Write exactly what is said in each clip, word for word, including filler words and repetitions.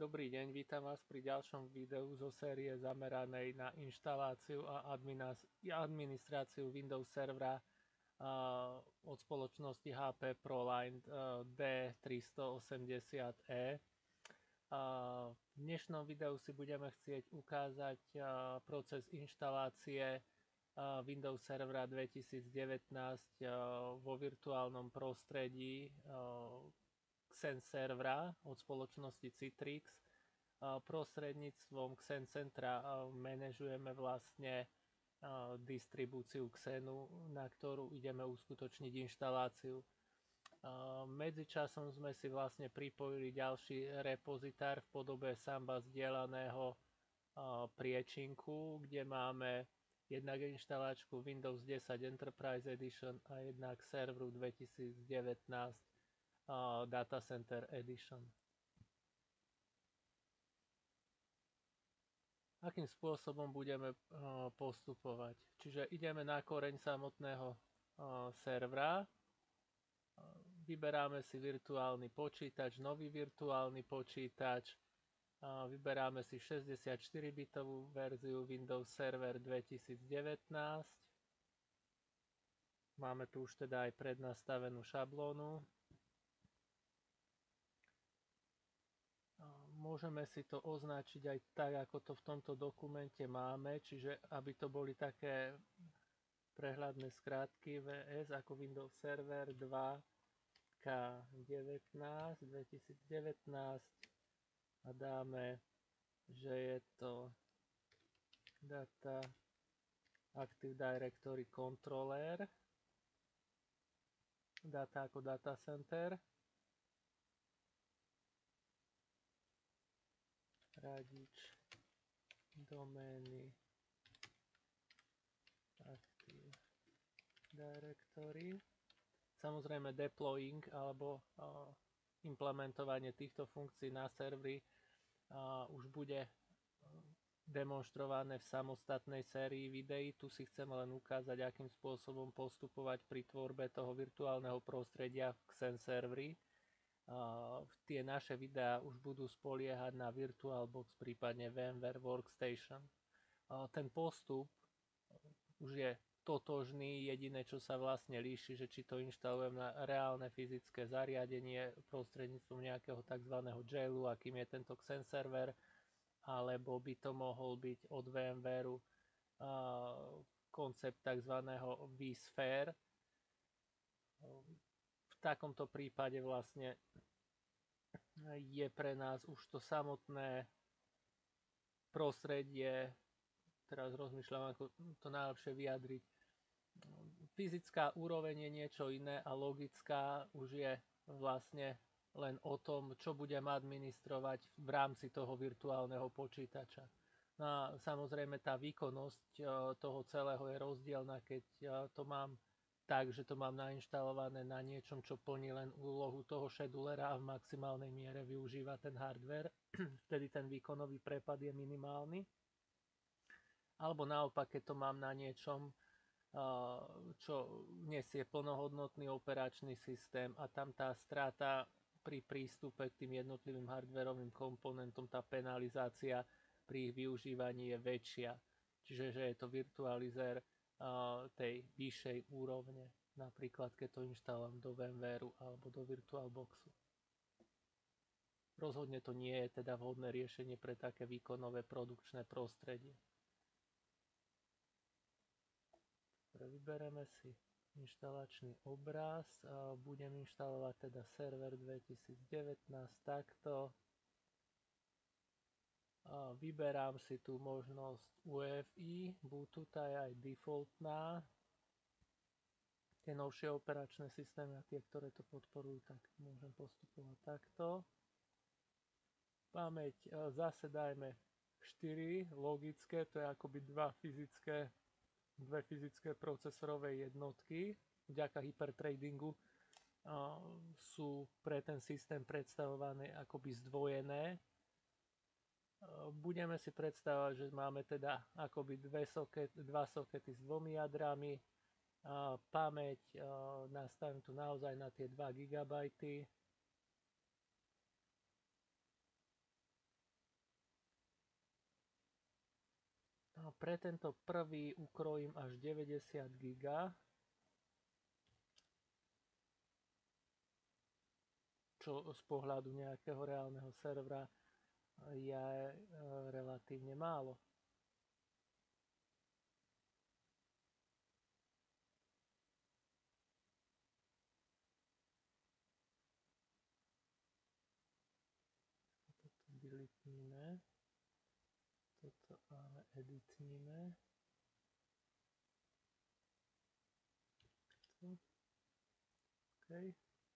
Dobrý deň, vítam vás pri ďalšom videu zo série zameranej na inštaláciu a administráciu Windows servera od spoločnosti há pé ProLine D tristoosemdesiat E. V dnešnom videu si budeme chcieť ukázať proces inštalácie Windows servera dvetisícdevätnásť vo virtuálnom prostredí Xen servera od spoločnosti Citrix. Prostredníctvom Xen Centra manažujeme vlastne distribúciu Xenu, na ktorú ideme uskutočniť inštaláciu. Medzičasom sme si vlastne pripojili ďalší repozitár v podobe samba zdieľaného priečinku, kde máme jednak inštalačku Windows desať Enterprise Edition a jednak serveru dvetisícdevätnásť Data Center Edition. Akým spôsobom budeme postupovať? Čiže ideme na koreň samotného servera, vyberáme si virtuálny počítač, nový virtuálny počítač, vyberáme si šesťdesiatštyri bitovú verziu Windows Server dvetisícdevätnásť. Máme tu už teda aj prednastavenú šablónu. Môžeme si to označiť aj tak, ako to v tomto dokumente máme, čiže aby to boli také prehľadné skrátky vé es ako Windows Server dva ká devätnásť dvetisícdevätnásť a dáme, že je to Data Active Directory Controller, data ako Data Center, radič domény Active Directory. Samozrejme deploying alebo uh, implementovanie týchto funkcií na serveri uh, už bude demonstrované v samostatnej sérii videí. Tu si chcem len ukázať, akým spôsobom postupovať pri tvorbe toho virtuálneho prostredia v Xen serveri. Uh, tie naše videá už budú spoliehať na VirtualBox, prípadne VMware Workstation. Uh, ten postup už je totožný, jediné čo sa vlastne líši, že či to inštalujem na reálne fyzické zariadenie prostredníctvom nejakého tzv. Jailu, akým je tento Xen server, alebo by to mohol byť od VMware uh, koncept tzv. vSphere. V takomto prípade vlastne je pre nás už to samotné prostredie, teraz rozmýšľam, ako to najlepšie vyjadriť. Fyzická úroveň je niečo iné a logická už je vlastne len o tom, čo budem administrovať v rámci toho virtuálneho počítača. No a samozrejme tá výkonnosť toho celého je rozdielna, keď to mám tak, že to mám nainštalované na niečom, čo plní len úlohu toho schedulera a v maximálnej miere využíva ten hardware, vtedy ten výkonový prepad je minimálny. Alebo naopak, keď to mám na niečom, čo nesie plnohodnotný operačný systém a tam tá strata pri prístupe k tým jednotlivým hardwarovým komponentom, tá penalizácia pri ich využívaní je väčšia. Čiže že je to virtualizér tej vyššej úrovne, napríklad keď to inštalujem do VMware alebo do VirtualBoxu. Rozhodne to nie je teda vhodné riešenie pre také výkonové produkčné prostredie. Vybereme si inštalačný obraz, budem inštalovať teda server dvetisícdevätnásť takto. Vyberám si tu možnosť ú ef í, Bluetooth je aj defaultná. Tie novšie operačné systémy a tie, ktoré to podporujú, tak môžem postupovať takto. Pamäť zase dajme štyri logické, to je akoby dva fyzické, dve fyzické procesorové jednotky. Vďaka hypertradingu sú pre ten systém predstavované akoby zdvojené. Budeme si predstavovať, že máme teda akoby dve soket, dva sokety s dvomi jadrami, pamäť nastavím tu naozaj na tie dva gigabajty, A pre tento prvý ukrojím až deväťdesiat giga. Čo z pohľadu nejakého reálneho servera je e, relatívne málo. Toto delitníme. Toto ale editníme. OK.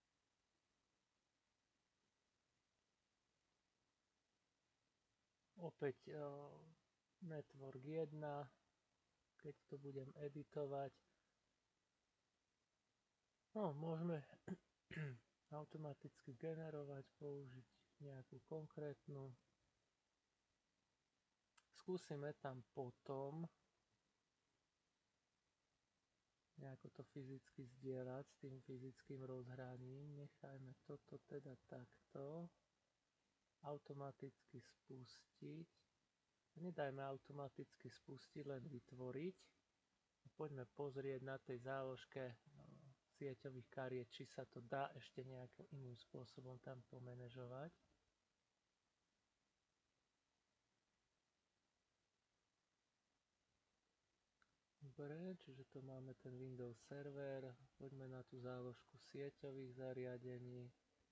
Opäť uh, network jeden, keď to budem editovať. No, môžeme automaticky generovať, použiť nejakú konkrétnu. Skúsime tam potom nejako to fyzicky zdieľať s tým fyzickým rozhraním. Nechajme toto teda takto. Automaticky spustiť. Nedajme automaticky spustiť, len vytvoriť. Poďme pozrieť na tej záložke no, sieťových kariet, či sa to dá ešte nejakým iným spôsobom tam pomanéžovať. Dobre, čiže to máme ten Windows server. Poďme na tú záložku sieťových zariadení.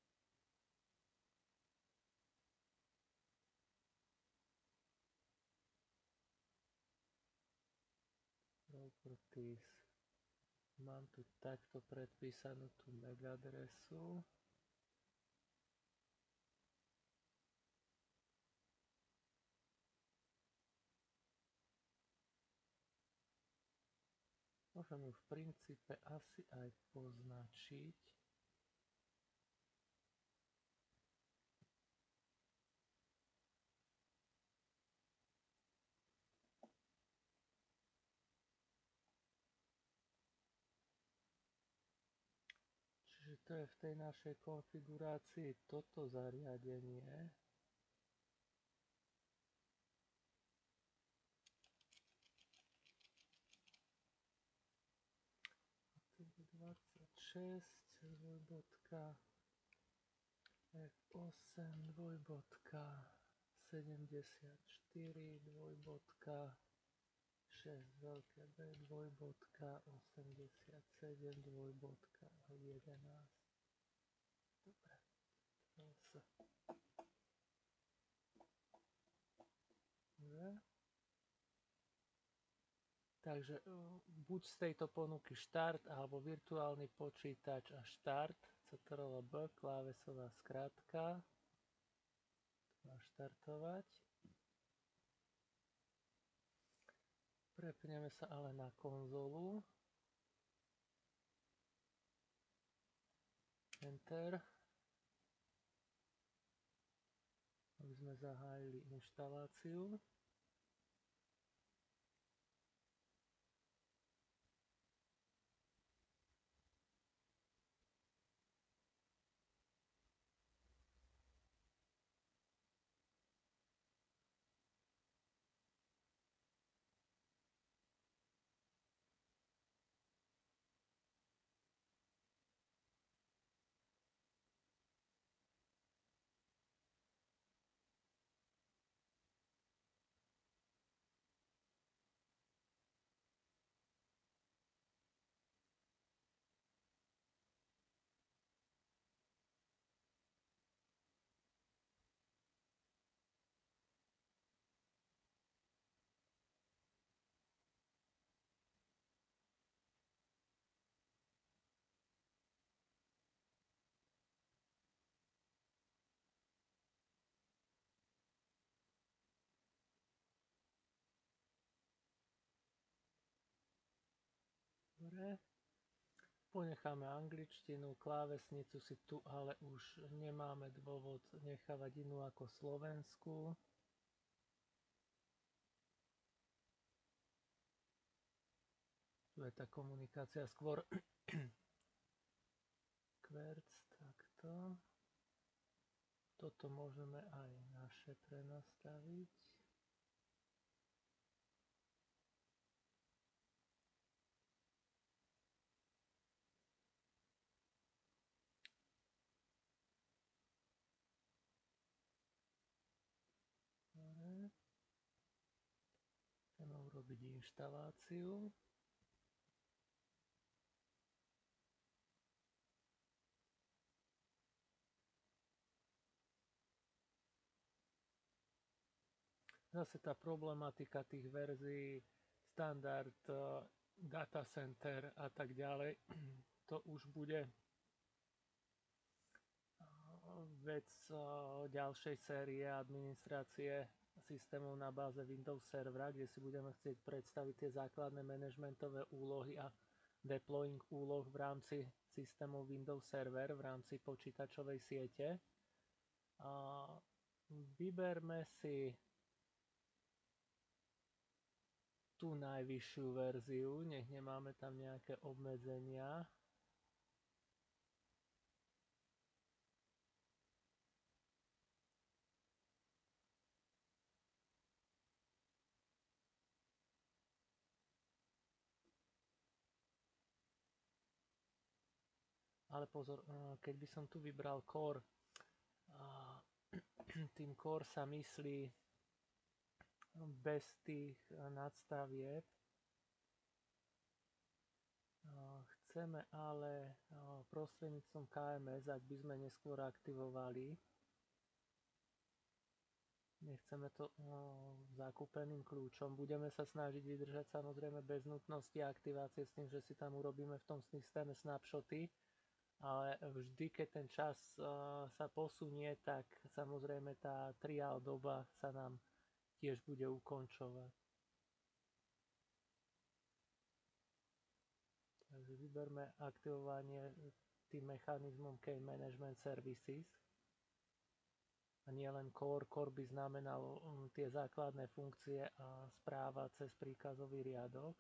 Properties. Mám tu takto predpísanú tú M A C adresu. Môžem ju v princípe asi aj poznačiť. Čiže to je v tej našej konfigurácii toto zariadenie. dvadsaťšesť dvojbodka ef osem dvojbodka sedemdesiatštyri dvojbodka šesť veľké B dvojbodka osemdesiatsedem dvojbodka jedenásť. Dobre. Dobre. Takže buď z tejto ponuky štart alebo virtuálny počítač a štart, ctrl B, klávesová skratka, má štartovať. Prepneme sa ale na konzolu. Enter. Aby sme zahájili inštaláciu. Dobre. Ponecháme angličtinu, klávesnicu si tu, ale už nemáme dôvod nechávať inú ako slovenskú. Tu je tá komunikácia skôr kverc, takto. Toto môžeme aj naše prenastaviť. urobiť inštaláciu. Zase tá problematika tých verzií, standard, data center a tak ďalej, to už bude vec ďalšej série administrácie systémov na báze Windows servera, kde si budeme chcieť predstaviť tie základné manažmentové úlohy a deploying úloh v rámci systémov Windows Server v rámci počítačovej siete. A vyberme si tú najvyššiu verziu, nech nemáme tam nejaké obmedzenia. Ale pozor, keď by som tu vybral Core, tým Core sa myslí bez tých nadstavieb. Chceme ale prostredníctvom ká em es, ak by sme neskôr aktivovali, nechceme to zakúpeným kľúčom, budeme sa snažiť vydržať samozrejme bez nutnosti aktivácie s tým, že si tam urobíme v tom systéme snapshoty, ale vždy, keď ten čas sa posunie, tak samozrejme tá trial doba sa nám tiež bude ukončovať. Takže vyberme aktivovanie tým mechanizmom Key Management Services. A nie len core. Core by znamenalo um, tie základné funkcie a správa cez príkazový riadok.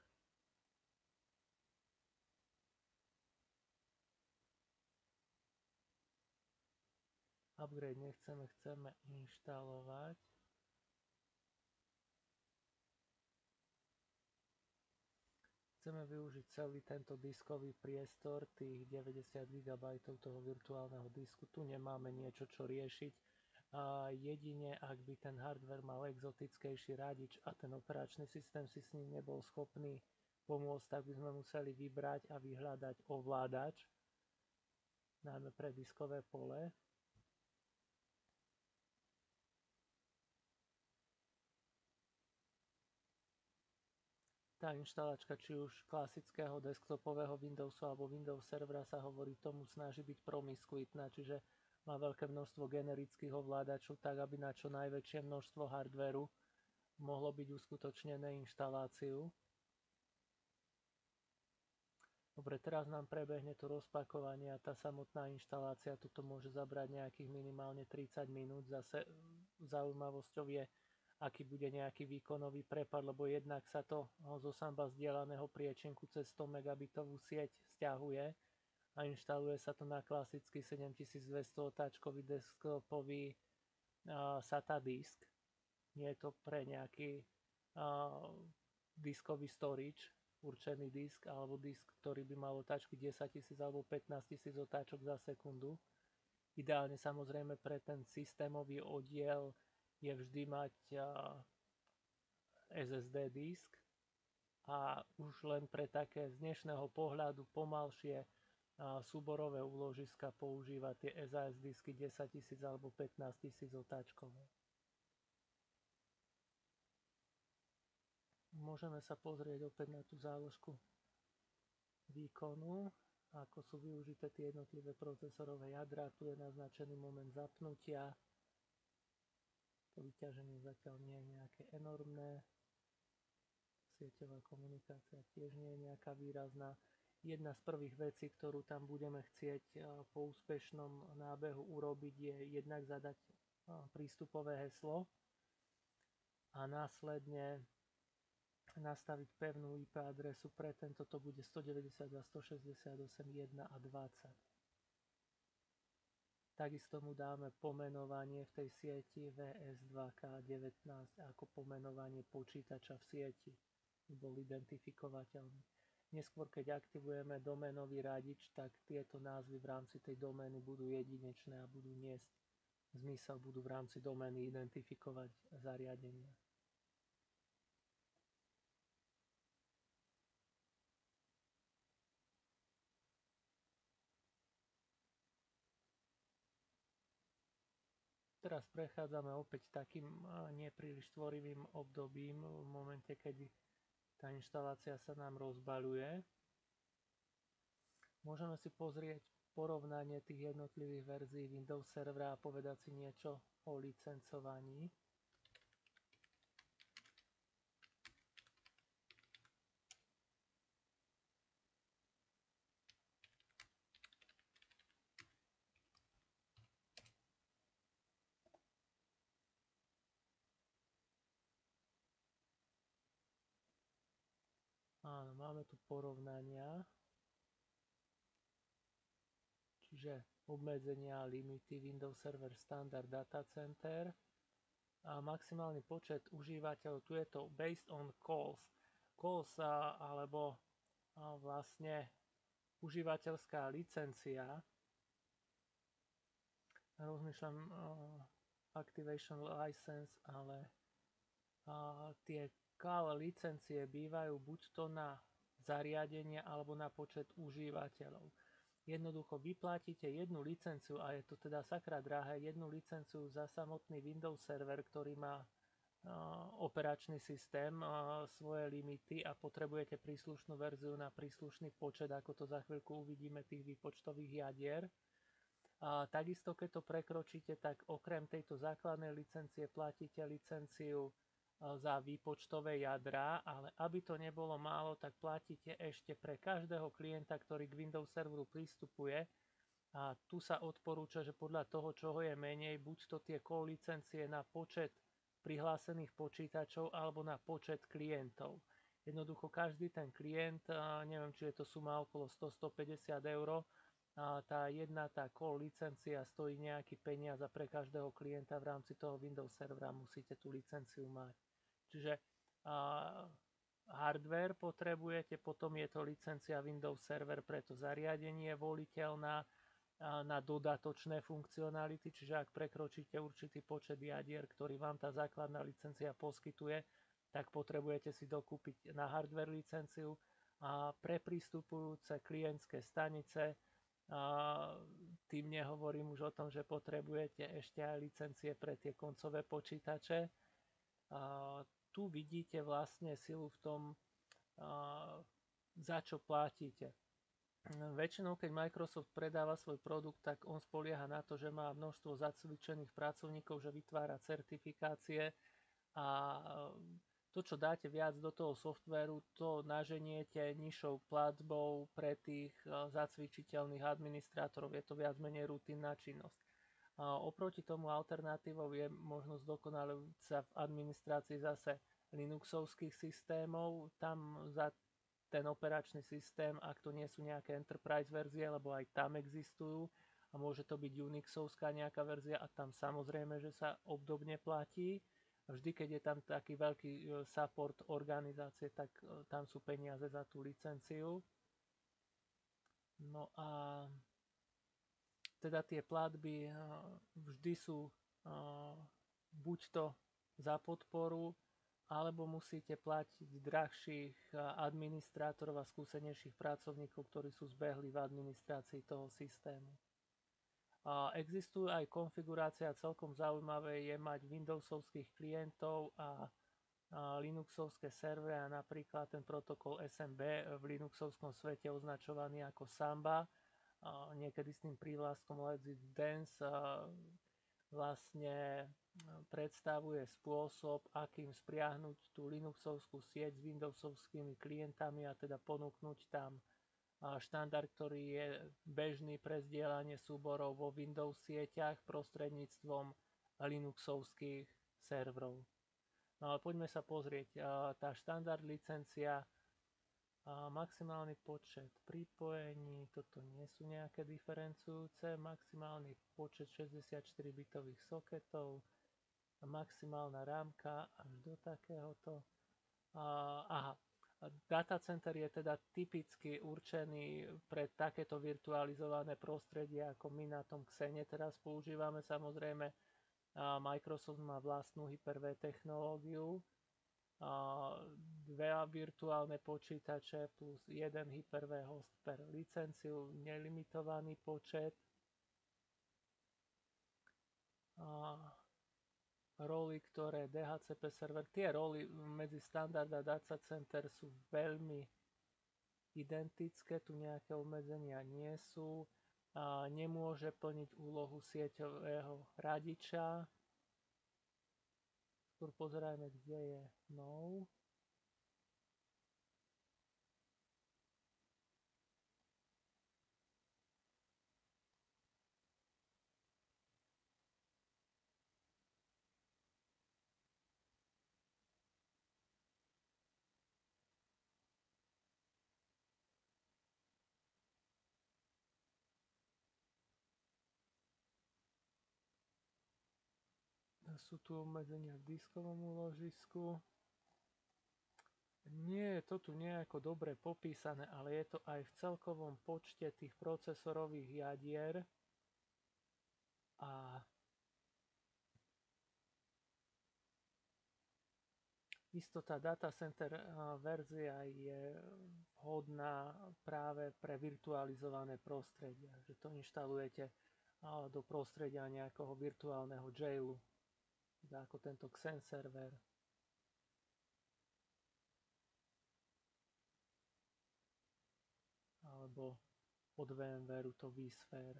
Upgrade nechceme, chceme inštalovať. Chceme využiť celý tento diskový priestor, tých deväťdesiat gigabajtov toho virtuálneho disku. Tu nemáme niečo, čo riešiť. A jedine, ak by ten hardware mal exotickejší radič a ten operačný systém si s ním nebol schopný pomôcť, tak by sme museli vybrať a vyhľadať ovládač, najmä pre diskové pole. Tá inštalačka, či už klasického desktopového Windowsu alebo Windows servera, sa hovorí tomu, snaží byť promiskuitná, čiže má veľké množstvo generických ovládačov, tak aby na čo najväčšie množstvo hardvéru mohlo byť uskutočnené inštaláciu. Dobre, teraz nám prebehne to rozpakovanie a tá samotná inštalácia, toto môže zabrať nejakých minimálne tridsať minút. Zase zaujímavosťou je, aký bude nejaký výkonový prepad, lebo jednak sa to zo samba zdieľaného priečinku cez sto megabitovú sieť stiahuje a inštaluje sa to na klasický sedemtisícdvesto otáčkový desktopový uh, SATA disk. Nie je to pre nejaký uh, diskový storage, určený disk, alebo disk, ktorý by mal otáčky desaťtisíc alebo pätnásťtisíc otáčok za sekundu. Ideálne samozrejme pre ten systémový oddiel je vždy mať es es dé disk a už len pre také z dnešného pohľadu pomalšie súborové úložiska používať tie es á es disky desaťtisíc alebo pätnásťtisíc otáčkové. Môžeme sa pozrieť opäť na tú záložku výkonu, ako sú využité tie jednotlivé procesorové jadrá. Tu je naznačený moment zapnutia. To vyťaženie zatiaľ nie je nejaké enormné. Sieťová komunikácia tiež nie je nejaká výrazná. Jedna z prvých vecí, ktorú tam budeme chcieť po úspešnom nábehu urobiť, je jednak zadať prístupové heslo a následne nastaviť pevnú í pé adresu. Pre tento to bude sto deväťdesiatdva bodka stošesťdesiatosem bodka jeden a dvadsať. Takisto mu dáme pomenovanie v tej sieti vé es dva ká devätnásť ako pomenovanie počítača v sieti. Bol identifikovateľný. Neskôr, keď aktivujeme doménový radič, tak tieto názvy v rámci tej domény budú jedinečné a budú niesť zmysel, budú v rámci domény identifikovať zariadenia. teraz prechádzame opäť takým nepríliš tvorivým obdobím v momente, keď tá inštalácia sa nám rozbaľuje. Môžeme si pozrieť porovnanie tých jednotlivých verzií Windows servera a povedať si niečo o licencovaní. Áno, máme tu porovnania, čiže obmedzenia a limity Windows Server Standard Data Center a maximálny počet užívateľov. Tu je to based on calls. Calls a, alebo a vlastne užívateľská licencia. Rozmýšľam uh, Activation License, ale uh, tie call licencie bývajú buď to na zariadenie alebo na počet užívateľov. Jednoducho vyplatíte jednu licenciu a je to teda sakra drahé, jednu licenciu za samotný Windows server, ktorý má uh, operačný systém, uh, svoje limity a potrebujete príslušnú verziu na príslušný počet, ako to za chvíľku uvidíme, tých výpočtových jadier. A takisto, keď to prekročíte, tak okrem tejto základnej licencie platíte licenciu za výpočtové jadrá, ale aby to nebolo málo, tak platíte ešte pre každého klienta, ktorý k Windows serveru pristupuje. A tu sa odporúča, že podľa toho, čoho je menej, buď to tie call licencie na počet prihlásených počítačov alebo na počet klientov. Jednoducho každý ten klient, neviem, či je to suma okolo sto až stopäťdesiat eur, a tá jedna tá call licencia stojí nejaký peniaz a pre každého klienta v rámci toho Windows servera musíte tú licenciu mať. Čiže a, hardware potrebujete, potom je to licencia Windows server pre to zariadenie voliteľná a, na dodatočné funkcionality, čiže ak prekročíte určitý počet jadier, ktorý vám tá základná licencia poskytuje, tak potrebujete si dokúpiť na hardware licenciu a pre prístupujúce klientské stanice. A tým nehovorím už o tom, že potrebujete ešte aj licencie pre tie koncové počítače. A tu vidíte vlastne silu v tom, a, za čo platíte. Väčšinou, keď Microsoft predáva svoj produkt, tak on spolieha na to, že má množstvo zacvičených pracovníkov, že vytvára certifikácie a to, čo dáte viac do toho softvéru, to naženiete nižšou platbou pre tých zacvičiteľných administrátorov. Je to viac menej rutinná činnosť. A oproti tomu alternatívou je možnosť dokonalujúť sa v administrácii zase Linuxovských systémov. Tam za ten operačný systém, ak to nie sú nejaké enterprise verzie, lebo aj tam existujú, a môže to byť Unixovská nejaká verzia a tam samozrejme, že sa obdobne platí. Vždy, keď je tam taký veľký support organizácie, tak tam sú peniaze za tú licenciu. No a teda tie platby vždy sú buď to za podporu, alebo musíte platiť drahších administrátorov a skúsenejších pracovníkov, ktorí sú zbehli v administrácii toho systému. A existujú aj konfigurácia, celkom zaujímavé je mať Windowsovských klientov a, a Linuxovské servery a napríklad ten protokol es em bé v Linuxovskom svete označovaný ako Samba, a niekedy s tým prívlastkom Let's It Dance a vlastne predstavuje spôsob, akým spriahnuť tú Linuxovskú sieť s Windowsovskými klientami a teda ponúknuť tam štandard, ktorý je bežný pre zdieľanie súborov vo Windows sieťach prostredníctvom Linuxovských serverov. No ale poďme sa pozrieť. Tá štandard licencia, maximálny počet pripojení, toto nie sú nejaké diferencujúce, maximálny počet šesťdesiatštyri bitových soketov, maximálna rámka až do takéhoto. Aha. Datacenter je teda typicky určený pre takéto virtualizované prostredie, ako my na tom Xene teraz používame. Samozrejme, Microsoft má vlastnú Hyper-V technológiu, dve virtuálne počítače plus jeden Hyper-V host per licenciu, nelimitovaný počet. roly, ktoré dé há cé pé server, tie roly medzi standard a data center sú veľmi identické, tu nejaké obmedzenia nie sú. A nemôže plniť úlohu sieťového radiča. Skôr pozerajme, kde je no. Sú tu obmedzenia v diskovom úložisku. Nie je to tu nejako dobre popísané, ale je to aj v celkovom počte tých procesorových jadier. A isto tá data center verzia je vhodná práve pre virtualizované prostredia, že to inštalujete do prostredia nejakého virtuálneho jailu, ako tento Xen server. Alebo od VMwareu to vSphere.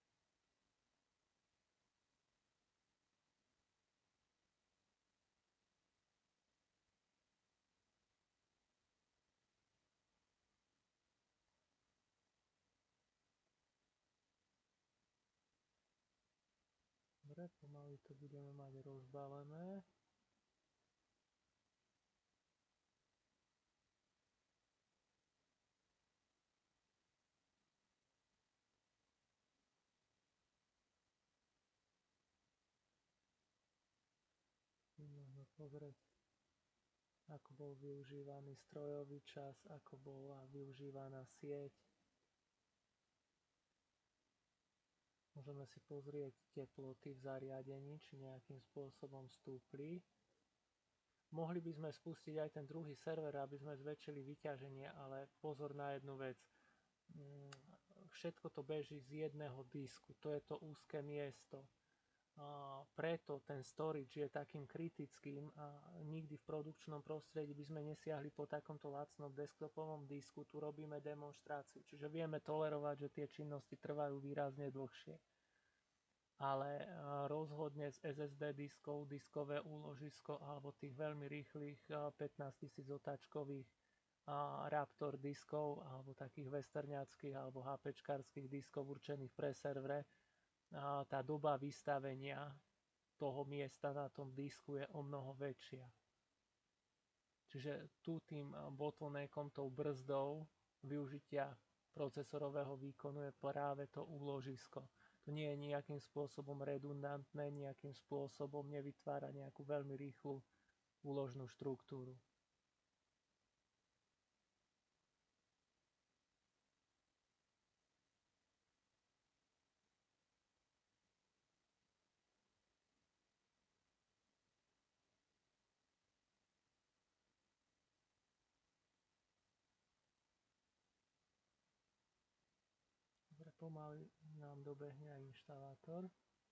Dobre, pomaly to budeme mať rozbalené. Môžeme pozrieť, ako bol využívaný strojový čas, ako bola využívaná sieť. Môžeme si pozrieť teploty v zariadení, či nejakým spôsobom stúpli. Mohli by sme spustiť aj ten druhý server, aby sme zväčšili vyťaženie, ale pozor na jednu vec. Všetko to beží z jedného disku, to je to úzke miesto. A preto ten storage je takým kritickým a nikdy v produkčnom prostredí by sme nesiahli po takomto lacnom desktopovom disku. Tu robíme demonštráciu, čiže vieme tolerovať, že tie činnosti trvajú výrazne dlhšie. Ale rozhodne z es es dé diskov, diskové úložisko alebo tých veľmi rýchlych pätnásťtisíc otáčkových Raptor diskov alebo takých westerňackých alebo HPčkarských diskov určených pre servere, tá doba vystavenia toho miesta na tom disku je o mnoho väčšia. Čiže tu tým bottleneckom, tou brzdou využitia procesorového výkonu je práve to úložisko. To nie je nejakým spôsobom redundantné, nejakým spôsobom nevytvára nejakú veľmi rýchlu úložnú štruktúru. Dobre, pomaly nám dobehne aj inštalátor.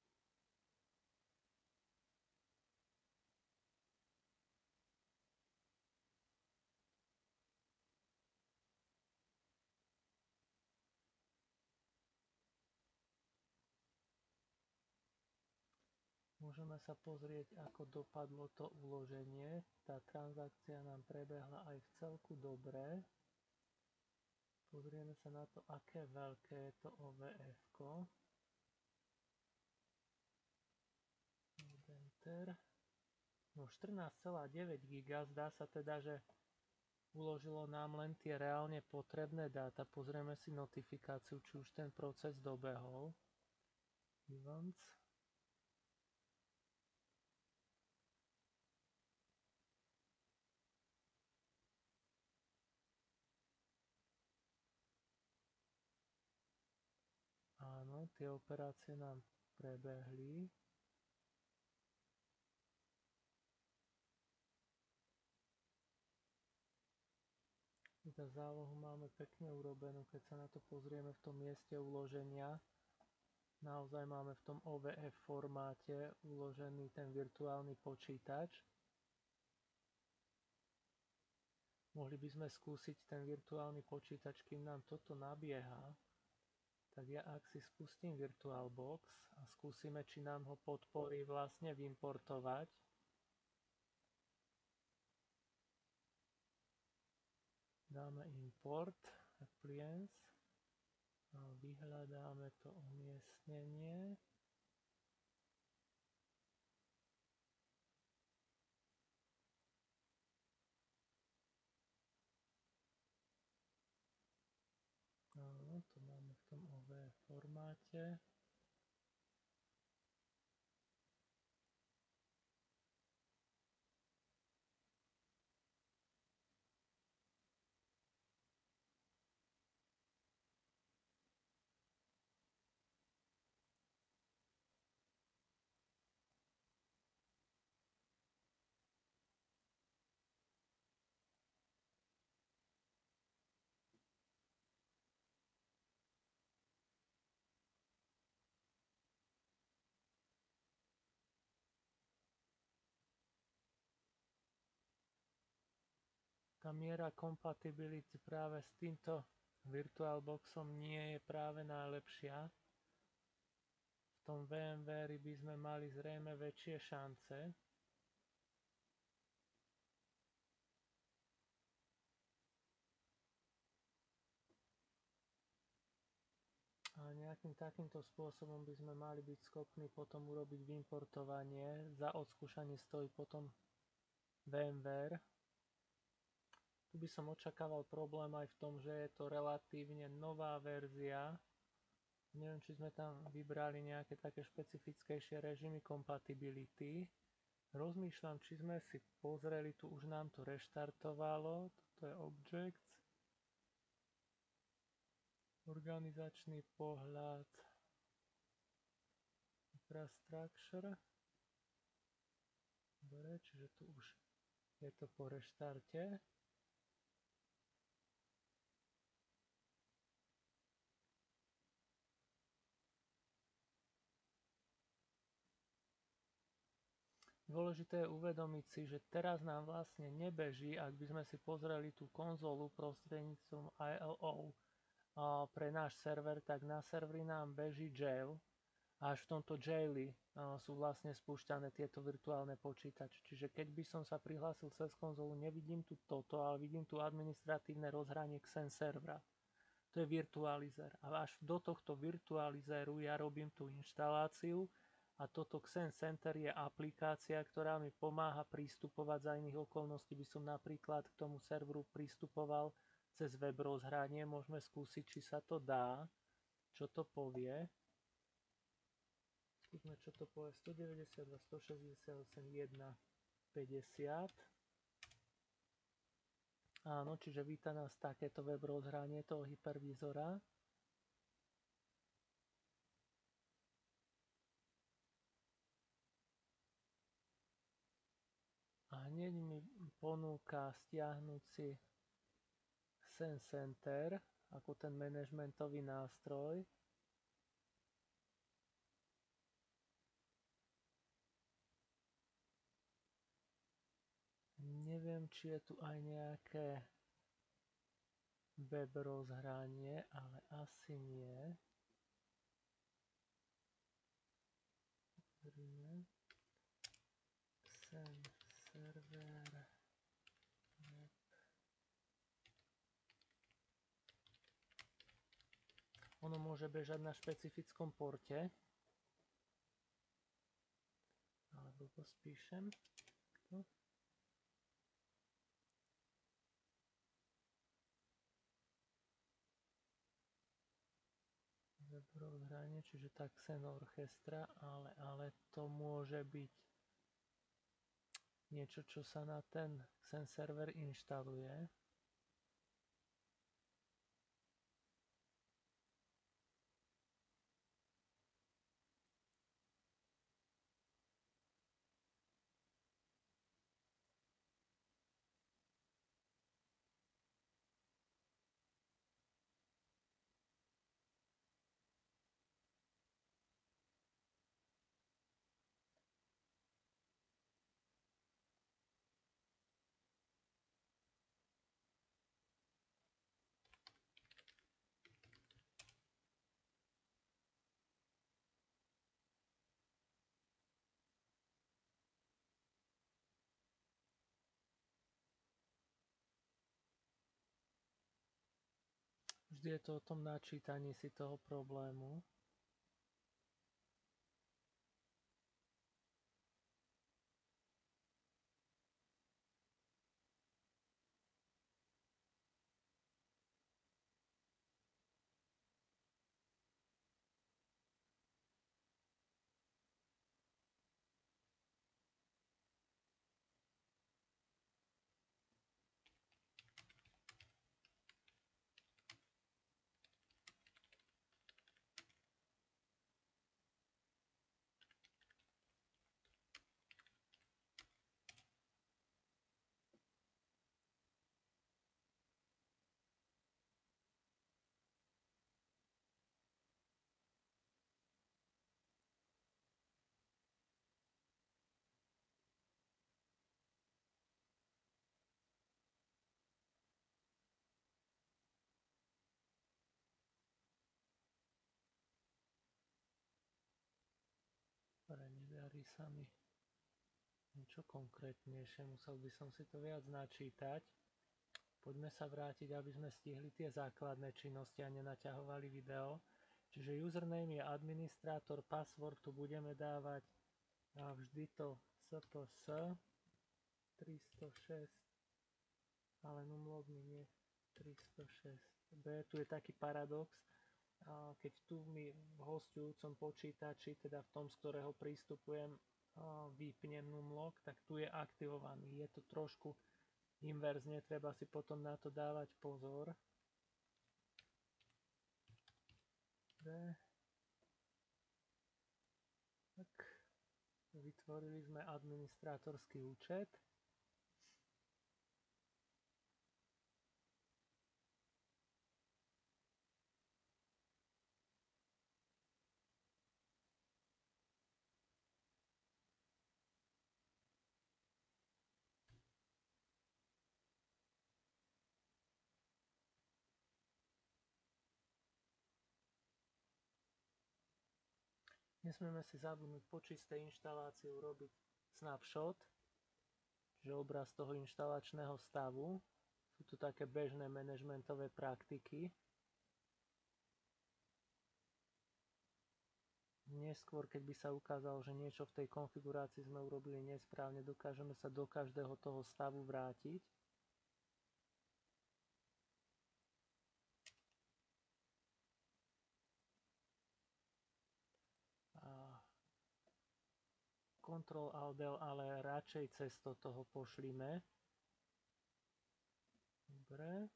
Môžeme sa pozrieť, ako dopadlo to uloženie. Tá transakcia nám prebehla aj v celku dobre. Pozrieme sa na to, aké veľké je to ó vé efko. Enter. No štrnásť celá deväť giga, zdá sa teda, že uložilo nám len tie reálne potrebné dáta. Pozrieme si notifikáciu, či už ten proces dobehol. Events. Áno, tie operácie nám prebehli. Teda zálohu máme pekne urobenú, keď sa na to pozrieme v tom mieste uloženia. naozaj máme v tom ó vé ef formáte uložený ten virtuálny počítač. Mohli by sme skúsiť ten virtuálny počítač, kým nám toto nabieha. Tak ja ak si spustím VirtualBox a skúsime, či nám ho podporí vlastne vymportovať. Dáme import, appliance a vyhľadáme to umiestnenie. Áno, to máme v tom ó vé ef formáte. Tá miera kompatibility práve s týmto VirtualBoxom nie je práve najlepšia. V tom VMware by sme mali zrejme väčšie šance. A nejakým takýmto spôsobom by sme mali byť schopní potom urobiť vymportovanie. Za odskúšanie stojí potom VMware. Tu by som očakával problém aj v tom, že je to relatívne nová verzia. Neviem, či sme tam vybrali nejaké také špecifickejšie režimy compatibility. Rozmýšľam, či sme si pozreli, tu už nám to reštartovalo. Toto je Objects. Organizačný pohľad. Infrastructure. Dobre, čiže tu už je to po reštarte. Dôležité je uvedomiť si, že teraz nám vlastne nebeží, ak by sme si pozreli tú konzolu prostredníctvom í el ó a pre náš server, tak na serveri nám beží jail a až v tomto jaili sú vlastne spúšťané tieto virtuálne počítače. Čiže keď by som sa prihlásil cez konzolu, nevidím tu toto, ale vidím tu administratívne rozhranie Xen servera. To je virtualizer. A až do tohto virtualizeru ja robím tú inštaláciu. A toto Xen Center je aplikácia, ktorá mi pomáha pristupovať. Za iných okolností by som napríklad k tomu serveru pristupoval cez web rozhranie. Môžeme skúsiť, či sa to dá. Čo to povie. Skúsme, čo to povie. sto deväťdesiatdva, stošesťdesiatosem, jeden, päťdesiat. Áno, čiže víta nás takéto web rozhranie toho hypervízora. A hneď mi ponúka stiahnuť si Xen Center ako ten manažmentový nástroj. Neviem, či je tu aj nejaké web rozhranie, ale asi nie. Xen server web. Ono môže bežať na špecifickom porte. Alebo to spíšem. Tu. Web rozhranie, čiže tak Xen Orchestra, ale, ale to môže byť niečo, čo sa na ten Xen server inštaluje. Vždy je to o tom načítaní si toho problému. Dobre, nedarí sa mi niečo konkrétnejšie, musel by som si to viac načítať. Poďme sa vrátiť, aby sme stihli tie základné činnosti a nenaťahovali video. Čiže username je administrátor, password tu budeme dávať a vždy to cps tristošesť, ale numlog mi nie tristošesť b. Tu je taký paradox, a keď tu mi v hostujúcom počítači, teda v tom, z ktorého prístupujem, vypnem numlog, tak tu je aktivovaný. Je to trošku inverzne, treba si potom na to dávať pozor. Tak, vytvorili sme administrátorský účet. Nesmieme si zabudnúť po čistej inštalácii urobiť snapshot, čiže obraz toho inštalačného stavu. Sú tu také bežné manažmentové praktiky. Neskôr, keď by sa ukázalo, že niečo v tej konfigurácii sme urobili nesprávne, dokážeme sa do každého toho stavu vrátiť. Ctrl Alt Del, ale radšej cez to toho pošlíme. Dobre.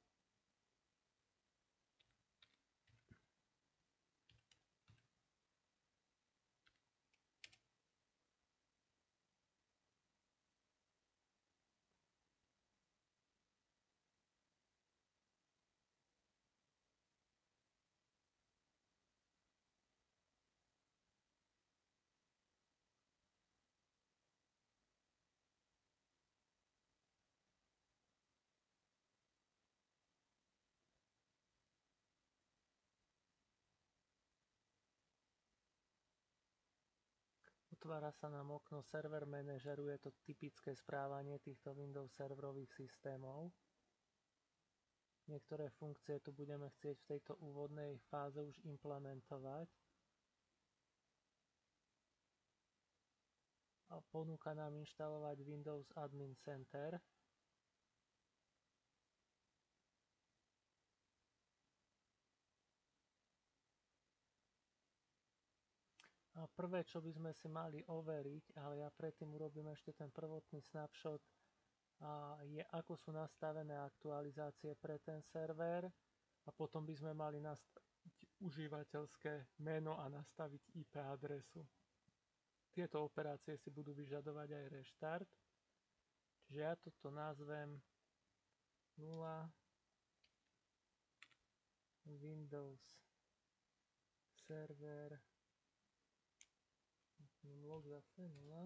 Otvára sa nám okno Server Manageru, je to typické správanie týchto Windows serverových systémov. Niektoré funkcie tu budeme chcieť v tejto úvodnej fáze už implementovať. A ponúka nám inštalovať Windows Admin Center. A prvé, čo by sme si mali overiť, ale ja predtým urobím ešte ten prvotný snapshot, a je, ako sú nastavené aktualizácie pre ten server, a potom by sme mali nastaviť užívateľské meno a nastaviť í pé adresu. Tieto operácie si budú vyžadovať aj reštart, čiže ja toto nazvem nula Windows server numlog zase nula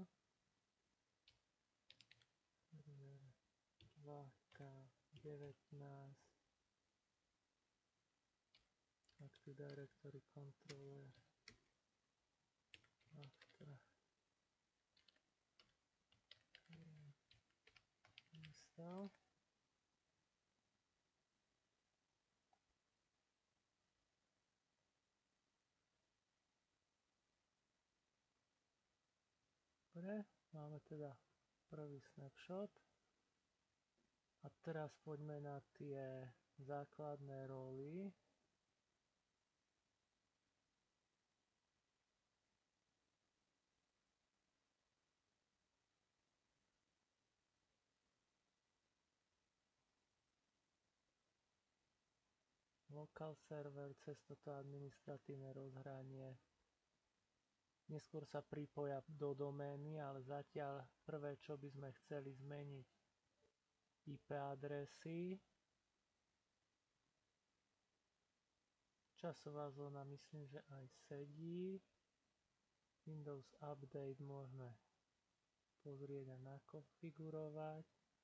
server dva ká devätnásť Active Directory Controller after install. Dobre, máme teda prvý snapshot. A teraz poďme na tie základné roly. Local server cez toto administratívne rozhranie. Neskôr sa pripoja do domény, ale zatiaľ prvé, čo by sme chceli zmeniť, í pé adresy. Časová zóna myslím, že aj sedí. Windows Update môžeme pozrieť a nakonfigurovať.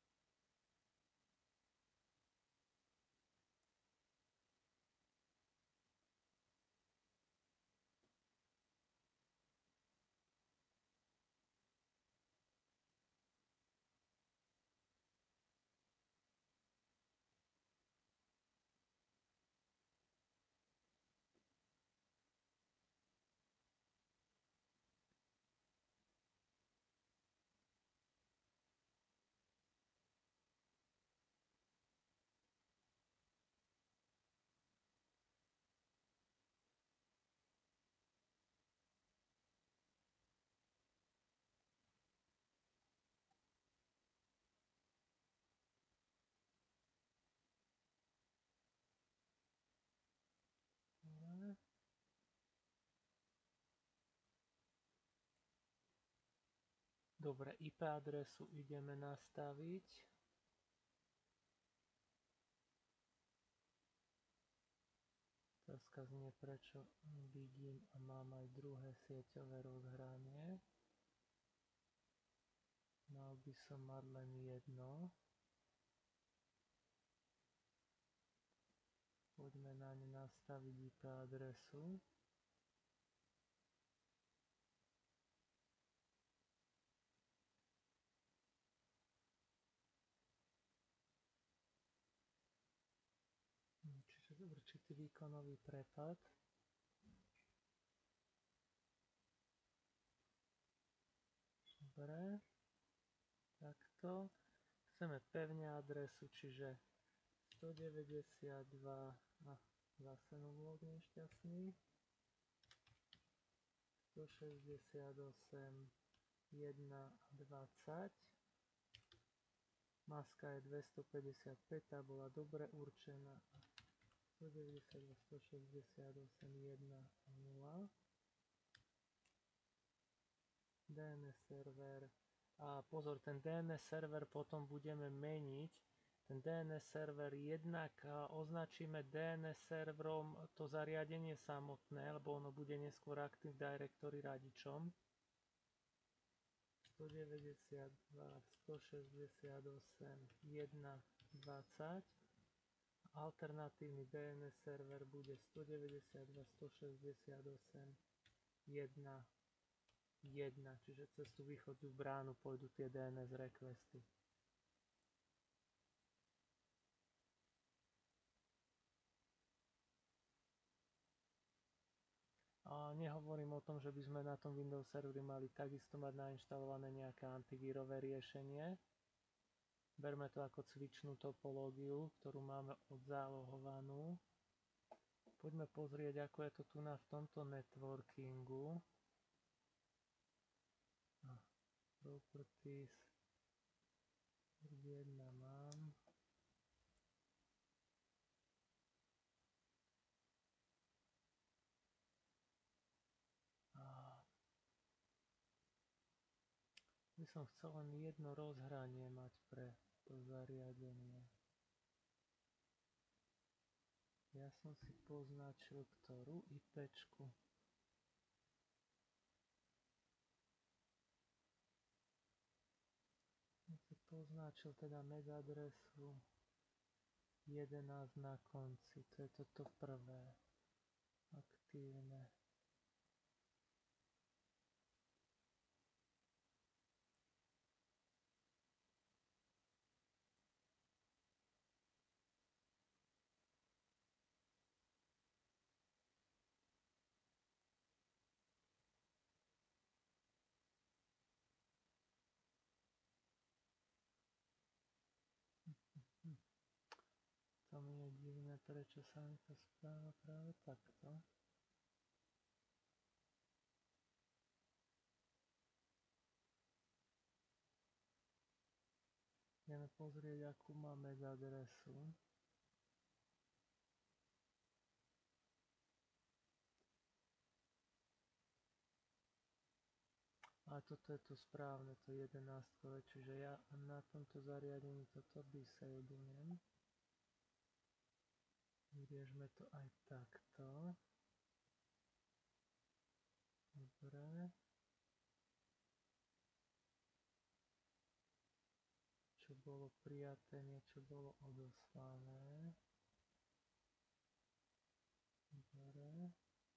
Dobre, í pé adresu ideme nastaviť. Otázka znie, prečo vidím a mám aj druhé sieťové rozhranie. Mal by som mať len jedno. Poďme na ne nastaviť í pé adresu. Čiže určitý výkonový prepad. Dobre. Takto. Chceme pevne adresu, čiže stodeväťdesiatdva, a zase novlog nešťastný, stošesťdesiatosem, jeden a dvadsať. Maska je dvestopäťdesiatpäť, tá bola dobre určená. stodeväťdesiatdva, stošesťdesiatosem, jeden a nula. dé en es server. A pozor, ten dé en es server potom budeme meniť. Ten dé en es server jednak označíme dé en es serverom to zariadenie samotné, lebo ono bude neskôr Active Directory radičom. stodeväťdesiatdva, stošesťdesiatosem, jeden, dvadsať. Alternatívny dé en es server bude stodeväťdesiatdva, stošesťdesiatosem, jeden, jeden, čiže cez tú východziu bránu pôjdu tie dé en es requesty. A nehovorím o tom, že by sme na tom Windows serveri mali takisto mať nainštalované nejaké antivírové riešenie. Berme to ako cvičnú topológiu, ktorú máme odzálohovanú. Poďme pozrieť, ako je to tu na v tomto networkingu. Properties. Jedna mám. By som chcel len jedno rozhranie mať pre to zariadenie. Ja som si poznačil ktorú IPčku. Som si poznačil teda M A C adresu jedenásť na konci. To je toto prvé. Aktívne. mi je divné, prečo sa mi to správa práve takto. Ideme pozrieť, akú máme adresu. A toto je to správne, to jedenástkové, čiže ja na tomto zariadení toto disablujem. Vyriežme to aj takto. Dobre. Čo bolo prijaté, niečo bolo odoslané. Dobre.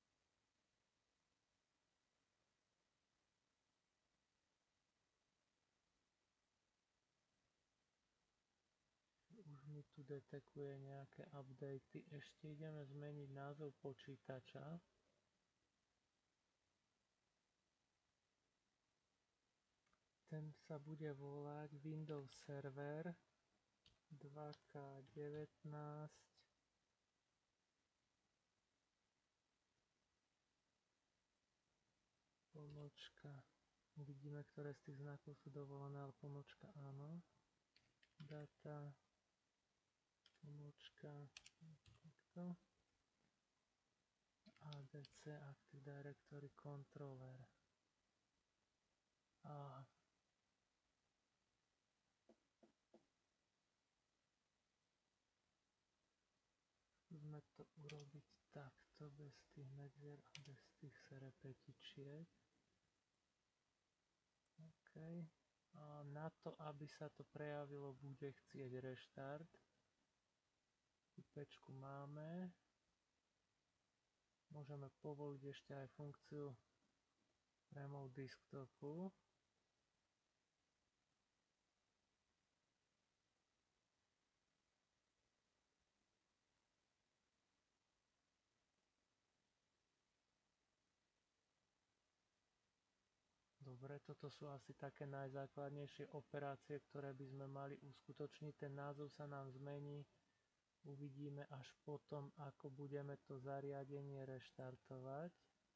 Už mi tu detekuje nejaké updaty. Ešte ideme zmeniť názov počítača. Ten sa bude volať Windows Server dva ká devätnásť pomočka. Uvidíme, ktoré z tých znakov sú dovolené, ale pomočka áno. Data pomočka takto. á dé cé Active Directory Controller. A skúsme to urobiť takto, bez tých medzier a bez tých repetičiek. OK. A na to, aby sa to prejavilo, bude chcieť reštart. Tu pečku máme. Môžeme povoliť ešte aj funkciu Remote Desktopu. Dobre, toto sú asi také najzákladnejšie operácie, ktoré by sme mali uskutočniť. Ten názov sa nám zmení. Uvidíme až potom, ako budeme to zariadenie reštartovať.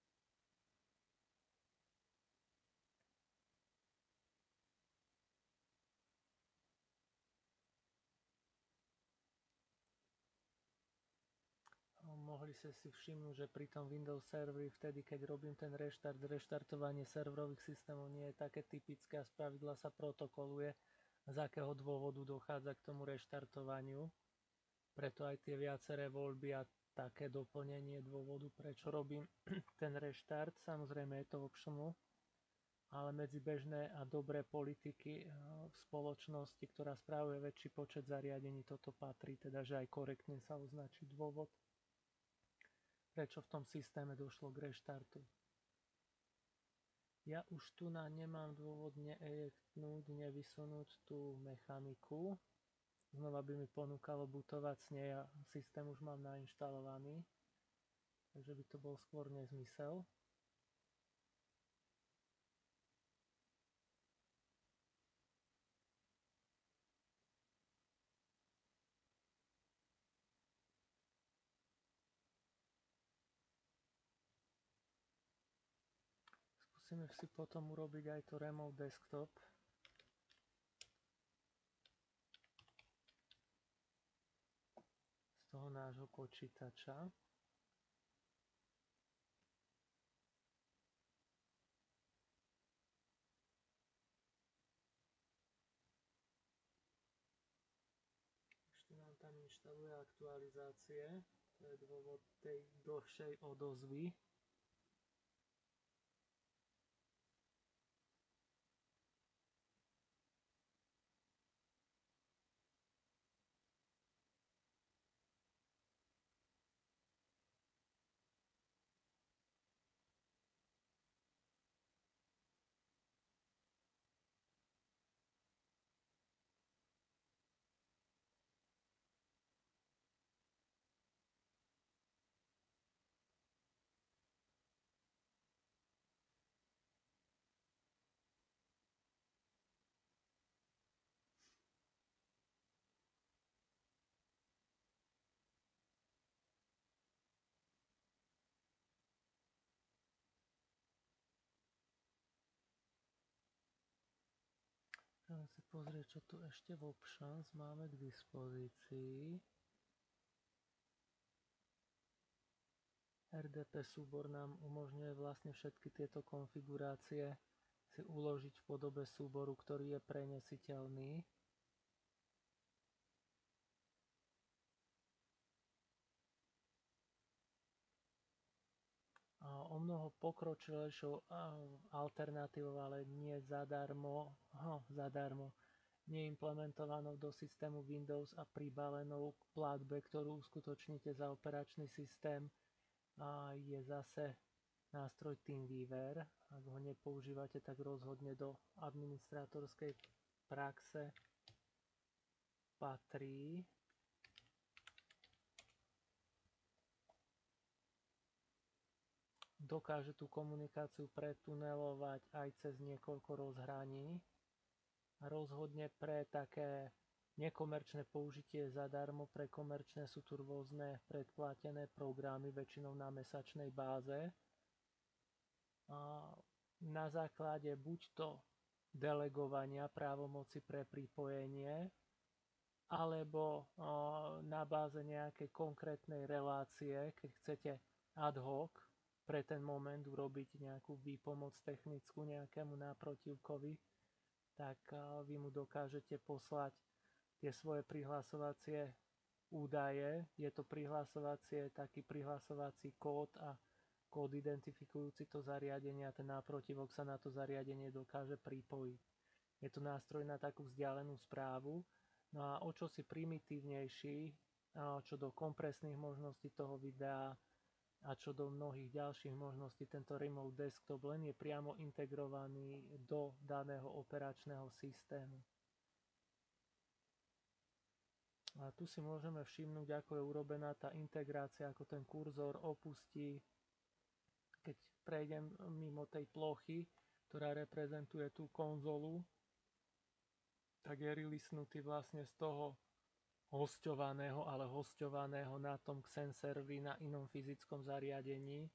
Mohli ste si všimnúť, že pri tom Windows serveri vtedy, keď robím ten reštart, reštartovanie serverových systémov nie je také typické a spravidla sa protokoluje, z akého dôvodu dochádza k tomu reštartovaniu. Preto aj tie viaceré voľby a také doplnenie dôvodu, prečo robím ten reštart. Samozrejme je to optional, ale medzi bežné a dobré politiky v spoločnosti, ktorá spravuje väčší počet zariadení, toto patrí, teda že aj korektne sa označí dôvod, prečo v tom systéme došlo k reštartu. Ja už tu na nemám dôvod neejektnúť, nevysunúť tú mechaniku. Znova by mi ponúkalo bootovať s nej a systém už mám nainštalovaný. Takže by to bol skôr nezmysel. Skúsime si potom urobiť aj to Remote Desktop. Z toho nášho počítača. Ešte nám tam inštaluje aktualizácie. To je dôvod tej dlhšej odozvy. Len si pozrieť, čo tu ešte v options máme k dispozícii. er dé pé súbor nám umožňuje vlastne všetky tieto konfigurácie si uložiť v podobe súboru, ktorý je prenesiteľný. O mnoho pokročilejšou alternatívou, ale nie zadarmo, ho, zadarmo, neimplementovanou do systému Windows a pribalenou k platbe, ktorú uskutočníte za operačný systém, a je zase nástroj TeamViewer. Ak ho nepoužívate, tak rozhodne do administrátorskej praxe patrí. Dokáže tú komunikáciu pretunelovať aj cez niekoľko rozhraní. A rozhodne pre také nekomerčné použitie zadarmo, pre komerčné sú tu rôzne predplatené programy, väčšinou na mesačnej báze. A na základe buď to delegovania právomoci pre pripojenie, alebo na báze nejakej konkrétnej relácie, keď chcete ad hoc pre ten moment urobiť nejakú výpomoc technickú nejakému náprotivkovi, tak vy mu dokážete poslať tie svoje prihlasovacie údaje. Je to prihlasovacie, taký prihlasovací kód a kód identifikujúci to zariadenie a ten náprotivok sa na to zariadenie dokáže pripojiť. Je to nástroj na takú vzdialenú správu. No a o čo si primitívnejší, čo do kompresných možností toho videa a čo do mnohých ďalších možností, tento remote desktop len je priamo integrovaný do daného operačného systému. A tu si môžeme všimnúť, ako je urobená tá integrácia, ako ten kurzor opustí, keď prejdem mimo tej plochy, ktorá reprezentuje tú konzolu, tak je releasenutý vlastne z toho hosťovaného, ale hosťovaného na tom Xen serveri na inom fyzickom zariadení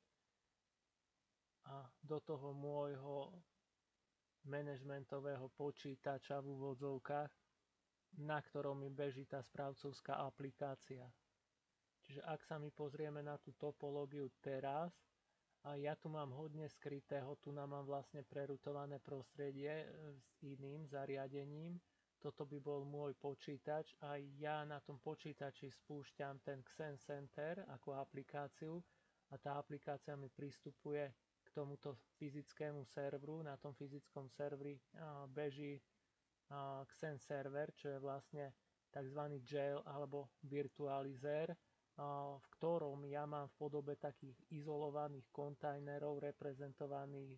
a do toho môjho manažmentového počítača v úvodzovkách, na ktorom mi beží tá správcovská aplikácia. Čiže ak sa my pozrieme na tú topológiu teraz, a ja tu mám hodne skrytého, tu nám mám vlastne prerutované prostredie s iným zariadením. Toto by bol môj počítač a ja na tom počítači spúšťam ten Xen Center ako aplikáciu a tá aplikácia mi pristupuje k tomuto fyzickému serveru. Na tom fyzickom serveri beží Xen server, čo je vlastne tzv. Jail alebo virtualizér, v ktorom ja mám v podobe takých izolovaných kontajnerov reprezentovaných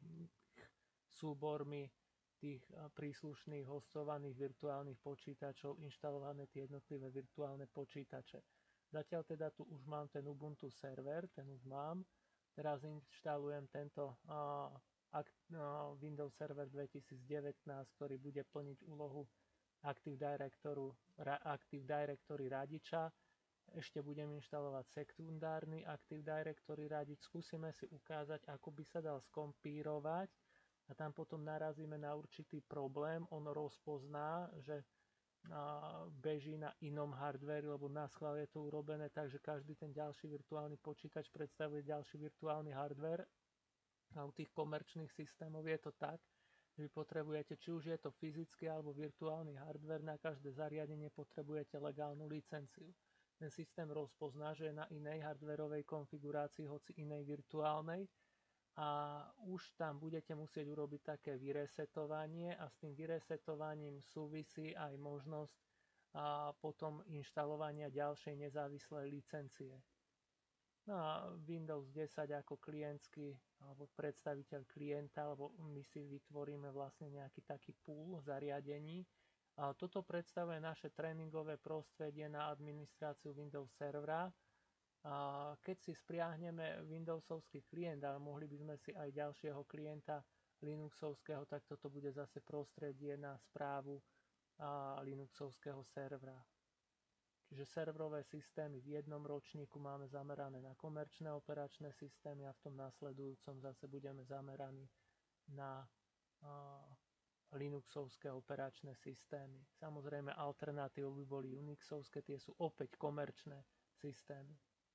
súbormi tých príslušných hostovaných virtuálnych počítačov inštalované tie jednotlivé virtuálne počítače. Zatiaľ teda tu už mám ten Ubuntu server, ten už mám. Teraz inštalujem tento uh, uh, Windows Server dvetisícdevätnásť, ktorý bude plniť úlohu Active Directory, ra, Active Directory radiča. Ešte budem inštalovať sekundárny Active Directory radič. Skúsime si ukázať, ako by sa dal skompírovať. A tam potom narazíme na určitý problém. On rozpozná, že beží na inom hardware, lebo na schvál je to urobené tak, že každý ten ďalší virtuálny počítač predstavuje ďalší virtuálny hardware. A u tých komerčných systémov je to tak, že vy potrebujete, či už je to fyzický alebo virtuálny hardware, na každé zariadenie potrebujete legálnu licenciu. Ten systém rozpozná, že je na inej hardwareovej konfigurácii, hoci inej virtuálnej, a už tam budete musieť urobiť také vyresetovanie a s tým vyresetovaním súvisí aj možnosť a potom inštalovania ďalšej nezávislej licencie. No a Windows desať ako klientský alebo predstaviteľ klienta, alebo my si vytvoríme vlastne nejaký taký pool zariadení. A toto predstavuje naše tréningové prostredie na administráciu Windows servera. A keď si spriahneme Windowsovský klient, ale mohli by sme si aj ďalšieho klienta Linuxovského, tak toto bude zase prostredie na správu a Linuxovského servera. Čiže serverové systémy v jednom ročníku máme zamerané na komerčné operačné systémy a v tom nasledujúcom zase budeme zameraní na a, Linuxovské operačné systémy. Samozrejme alternatívou by boli Unixovské, tie sú opäť komerčné systémy.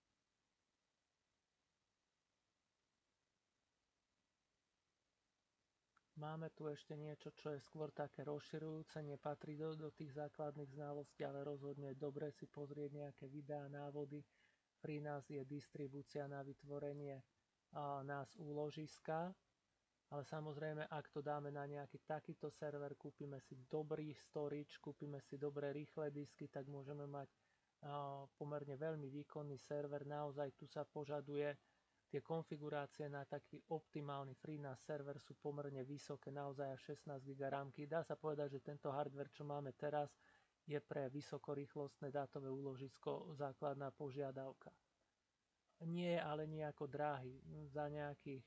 Máme tu ešte niečo, čo je skôr také rozširujúce, nepatrí do, do tých základných znalostí, ale rozhodne je dobre si pozrieť nejaké videá, návody. FreeNAS je distribúcia na vytvorenie a, nás úložiska, ale samozrejme, ak to dáme na nejaký takýto server, kúpime si dobrý storage, kúpime si dobré rýchle disky, tak môžeme mať a, pomerne veľmi výkonný server. Naozaj tu sa požaduje, tie konfigurácie na taký optimálny FreeNAS server sú pomerne vysoké, naozaj až šestnásť gigabajtov rámky. Dá sa povedať, že tento hardware, čo máme teraz, je pre vysokorýchlostné dátové úložisko základná požiadavka. Nie je ale nejako drahý. Za nejakých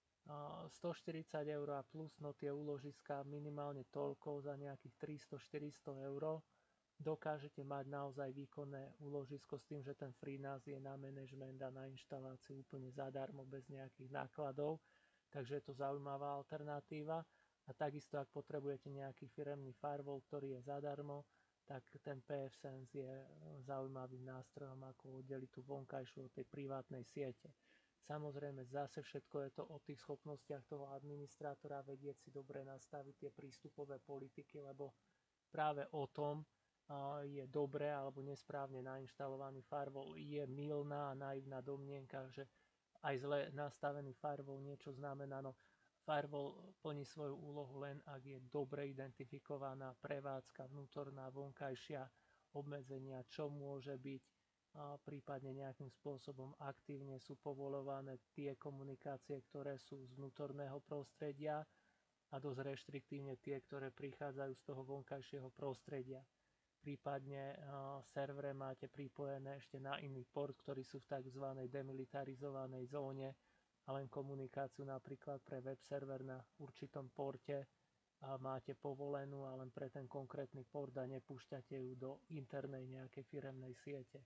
stoštyridsať eur a plus, no tie úložiska minimálne toľko, za nejakých tristo štyristo eur dokážete mať naozaj výkonné úložisko s tým, že ten FreeNAS je na management a na inštaláciu úplne zadarmo, bez nejakých nákladov, takže je to zaujímavá alternatíva. A takisto, ak potrebujete nejaký firemný firewall, ktorý je zadarmo, tak ten pfSense je zaujímavým nástrojom, ako oddeliť tú vonkajšiu od tej privátnej siete. Samozrejme, zase všetko je to o tých schopnostiach toho administrátora vedieť si dobre nastaviť tie prístupové politiky, lebo práve o tom je dobre alebo nesprávne nainštalovaný firewall. Je mylná a naivná domnienka, že aj zle nastavený firewall niečo znamená. No, firewall plní svoju úlohu len, ak je dobre identifikovaná prevádzka vnútorná, vonkajšia, obmedzenia, čo môže byť, a prípadne nejakým spôsobom aktívne sú povolované tie komunikácie, ktoré sú z vnútorného prostredia a dosť reštriktívne tie, ktoré prichádzajú z toho vonkajšieho prostredia. Prípadne servere máte pripojené ešte na iný port, ktorí sú v tzv. Demilitarizovanej zóne a len komunikáciu napríklad pre web server na určitom porte a máte povolenú a len pre ten konkrétny port a nepúšťate ju do internej nejakej firemnej siete.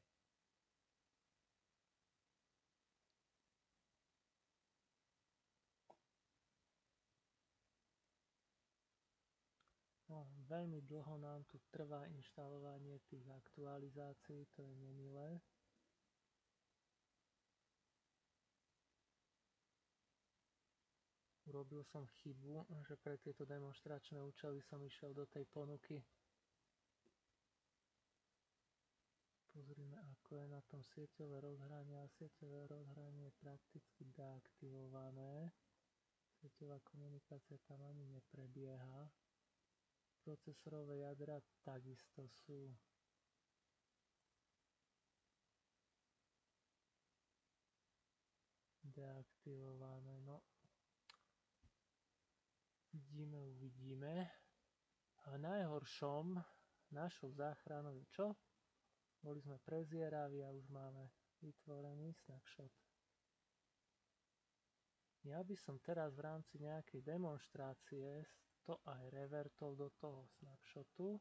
No, veľmi dlho nám tu trvá inštalovanie tých aktualizácií, to je nemilé. Urobil som chybu, že pre tieto demonstračné účely som išiel do tej ponuky. Pozrime, ako je na tom sieťové rozhranie. A sieťové rozhranie je prakticky deaktivované. Sieťová komunikácia tam ani neprebieha. Procesorové jadra takisto sú deaktivované. No, vidíme, uvidíme. A najhoršom našou záchranou je čo? Boli sme prezieraví a už máme vytvorený snapshot. Ja by som teraz v rámci nejakej demonštrácie to aj revertol do toho snapshotu.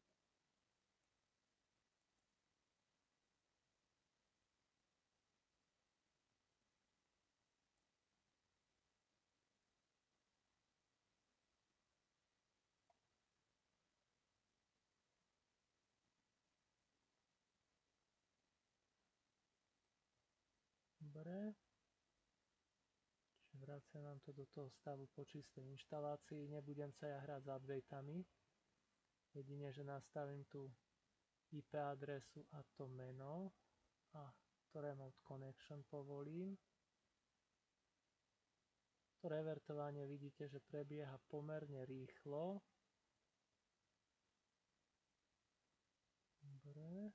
Dobre. Čiže vracia nám to do toho stavu po čistej inštalácii. Nebudem sa ja hrať s updateami. Jedine, že nastavím tú í pé adresu a to meno a to remote connection povolím. To revertovanie vidíte, že prebieha pomerne rýchlo. Dobre.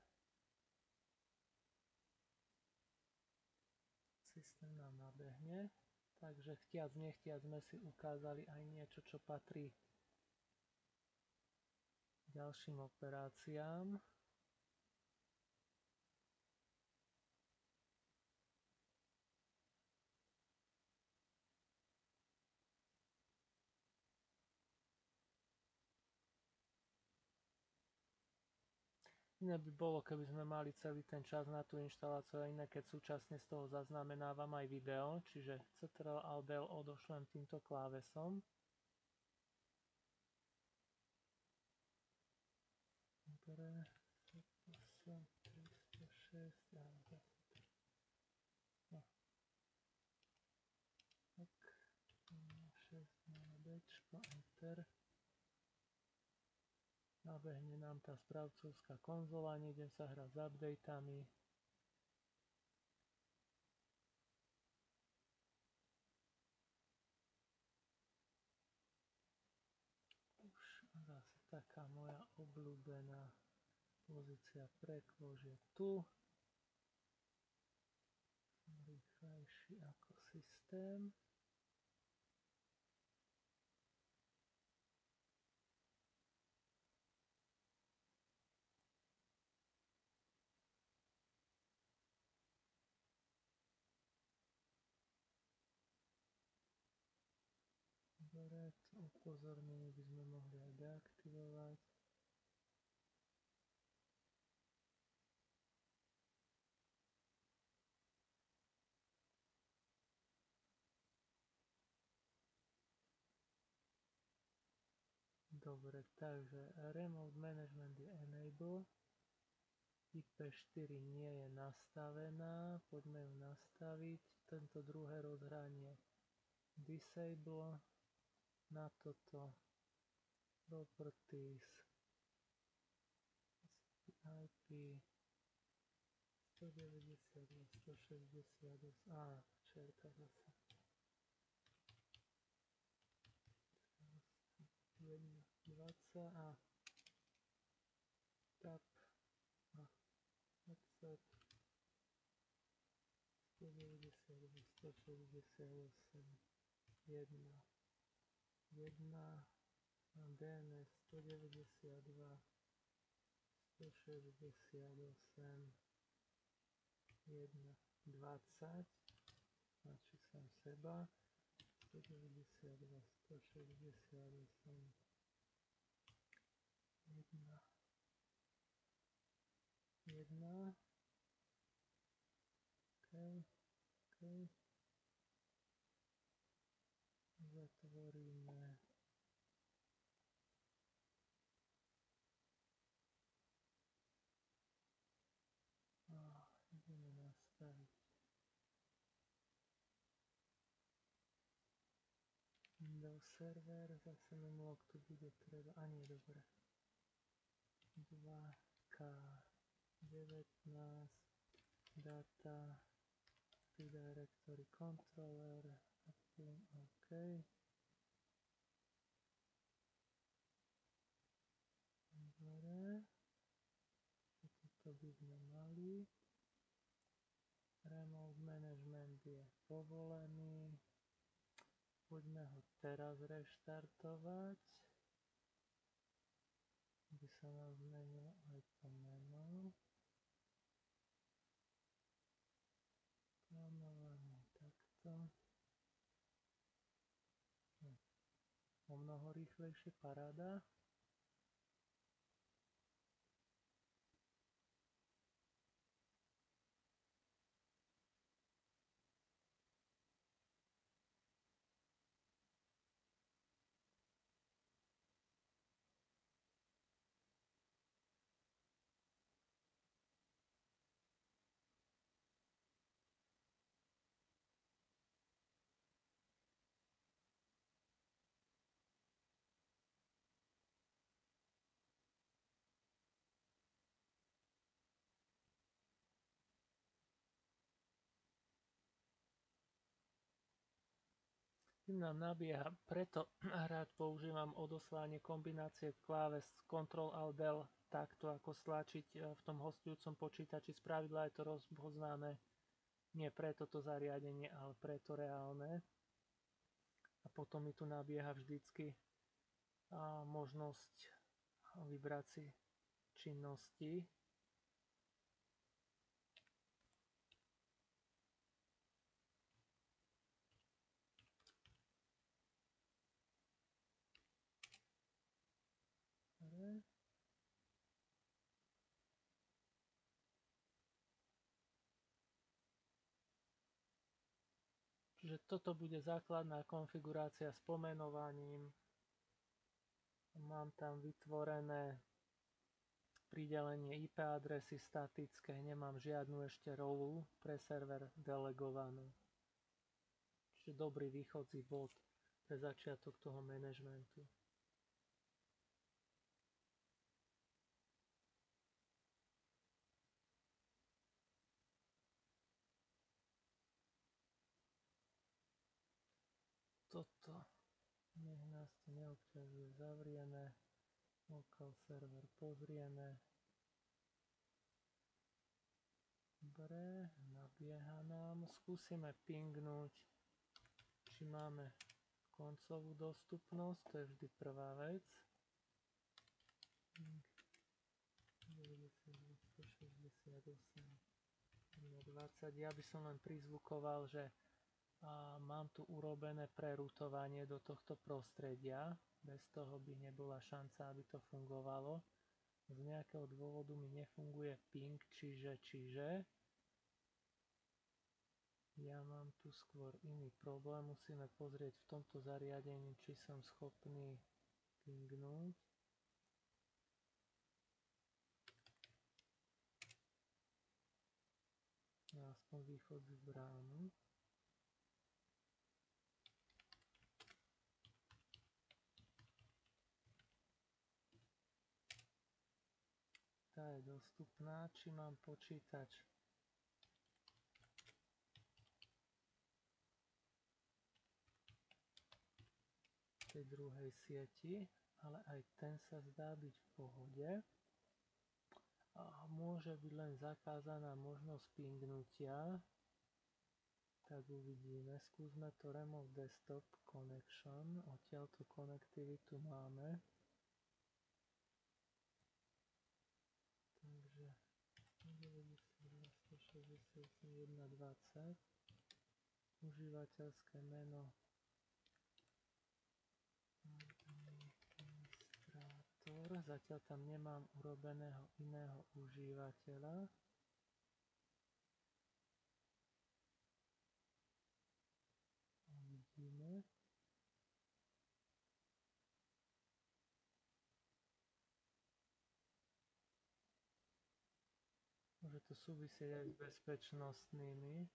Systém nám nabehne. Takže chtiac nechtiac sme si ukázali aj niečo, čo patrí ďalším operáciám. Iné by bolo, keby sme mali celý ten čas na tú inštaláciu, a iné, keď súčasne z toho zaznamenávam aj video, čiže ctrl alt del odošlem týmto klávesom. Dobre, tristo šesť, a no. Tak, šesť na Bčko, Enter. Nabehne nám tá správcovská konzola, nejdem sa hrať s updateami. Zase taká moja obľúbená pozícia pre kôž je tu. Rýchlejší ako systém. Dobre, to upozornenie by sme mohli aj deaktivovať. Dobre, takže Remote Management je Enable. í pé štyri nie je nastavená, poďme ju nastaviť. Tento druhé rozhranie Disable. Na toto Properties í pé stodeväťdesiatdva stošesťdesiatosem, á, čerta zase. jedna dvadsať a tab a headset stodeväťdesiatdva stošesťdesiatosem jedna jedna dé en es stodeväťdesiatdva stošesťdesiatosem jedna dvadsať, znači sam seba, stodeväťdesiatdva stošesťdesiatosem jedna jedna, ok, ok, zatvoríme. A ideme nastaviť Windows server, zase memlog tu bude treba, a nie, dobre, dva ká devätnásť, data, directory controller, ok. Dobre, toto by sme mali. Remote management je povolený. Poďme ho teraz reštartovať, aby sa nám zmenilo aj to meno. Plánovanie takto. Hm. O mnoho rýchlejšie, paráda. Tým nám nabieha, preto rád používam odoslanie kombinácie kláves Ctrl Alt Del takto ako stlačiť v tom hostujúcom počítači. Spravidla je to rozpoznané nie pre toto zariadenie, ale pre to reálne. A potom mi tu nabieha vždycky a, možnosť vybrať si činnosti. Čiže toto bude základná konfigurácia s pomenovaním. Mám tam vytvorené pridelenie í pé adresy statické, nemám žiadnu ešte rolu pre server delegovanú. Čiže dobrý východzí bod pre začiatok toho manažmentu. Toto nech nás to neobťažuje, zavrieme, local server pozrieme. Dobre, nabieha nám, skúsime pingnúť, či máme koncovú dostupnosť, to je vždy prvá vec. deväťdesiatosem, dvadsať, ja by som len prizvukoval, že a mám tu urobené prerutovanie do tohto prostredia, bez toho by nebola šanca, aby to fungovalo. Z nejakého dôvodu mi nefunguje ping, čiže, čiže ja mám tu skôr iný problém, musíme pozrieť v tomto zariadení, či som schopný pingnúť. Aspoň východzí bránu. Tá je dostupná, či mám počítač v tej druhej sieti, ale aj ten sa zdá byť v pohode. A môže byť len zakázaná možnosť pingnutia. Tak uvidíme. Skúsme to Remote Desktop Connection. Odtiaľto konektivitu máme. Takže deväťdesiatdva, stošesťdesiatosem, jedna dvadsať. Užívateľské meno administrátor. Zatiaľ tam nemám urobeného iného užívateľa. Uvidíme. Môže to súvisieť aj s bezpečnostnými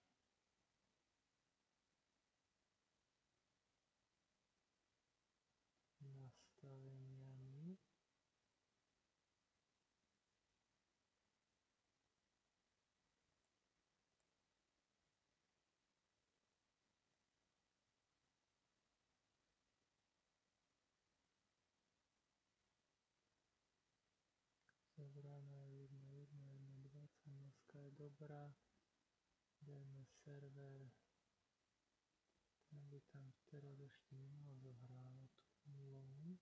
nastaveniami. Zabraná je jedna jedna, jedna dvadsať, noska je dobrá. dé en es server. Ten by tam teraz ešte nemal zohrávať tú úlohu.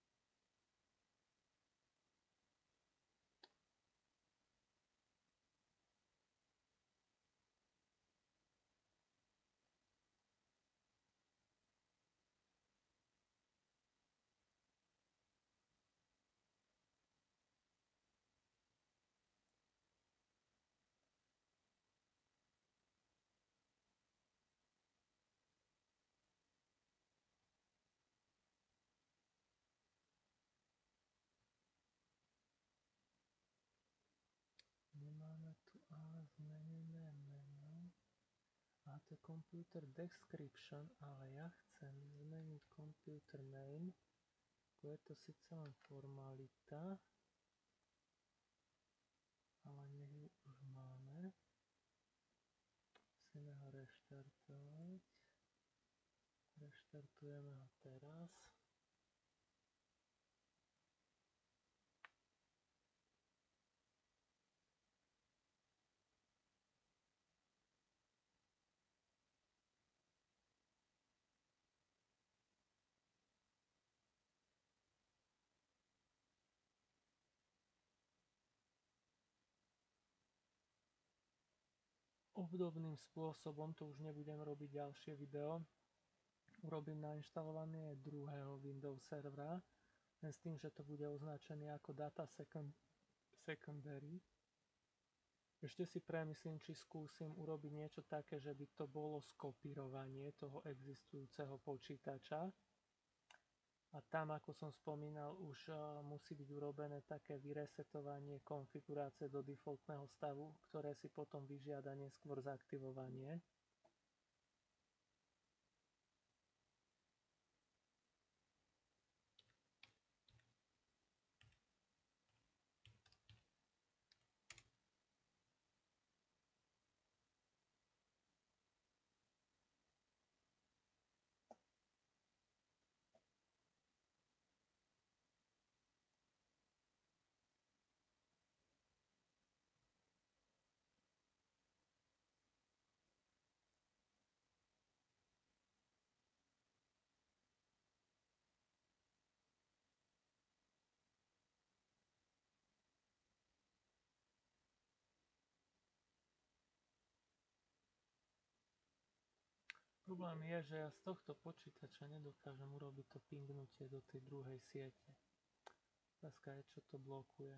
Nemáme tu ale zmenené meno. A to je computer description, ale ja chcem zmeniť computer name. Je to síce len formalita, ale nech ju už máme. Musíme ho reštartovať. Reštartujeme ho teraz. Obdobným spôsobom, to už nebudem robiť ďalšie video, urobím nainštalovanie druhého Windows servera, len s tým, že to bude označené ako data second, secondary. Ešte si premyslím, či skúsim urobiť niečo také, že by to bolo skopírovanie toho existujúceho počítača. A tam, ako som spomínal, už musí byť urobené také vyresetovanie konfigurácie do defaultného stavu, ktoré si potom vyžiada neskôr zaktivovanie. Problém je, že ja z tohto počítača nedokážem urobiť to pingnutie do tej druhej siete. Otázka je, čo to blokuje.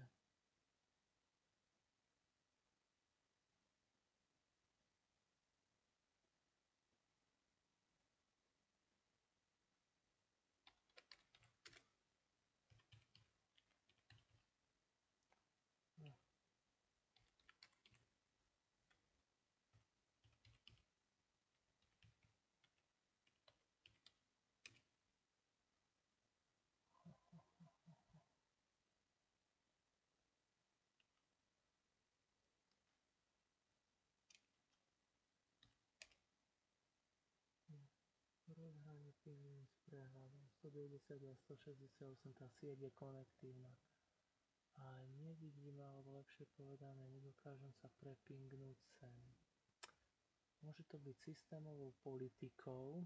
Rozhranie pingvin s prehľadom stodeväťdesiatdva stošesťdesiatosem, tá sieť je konektívna. A nevidím, alebo lepšie povedané, nedokážem sa prepingnúť sem. Môže to byť systémovou politikou.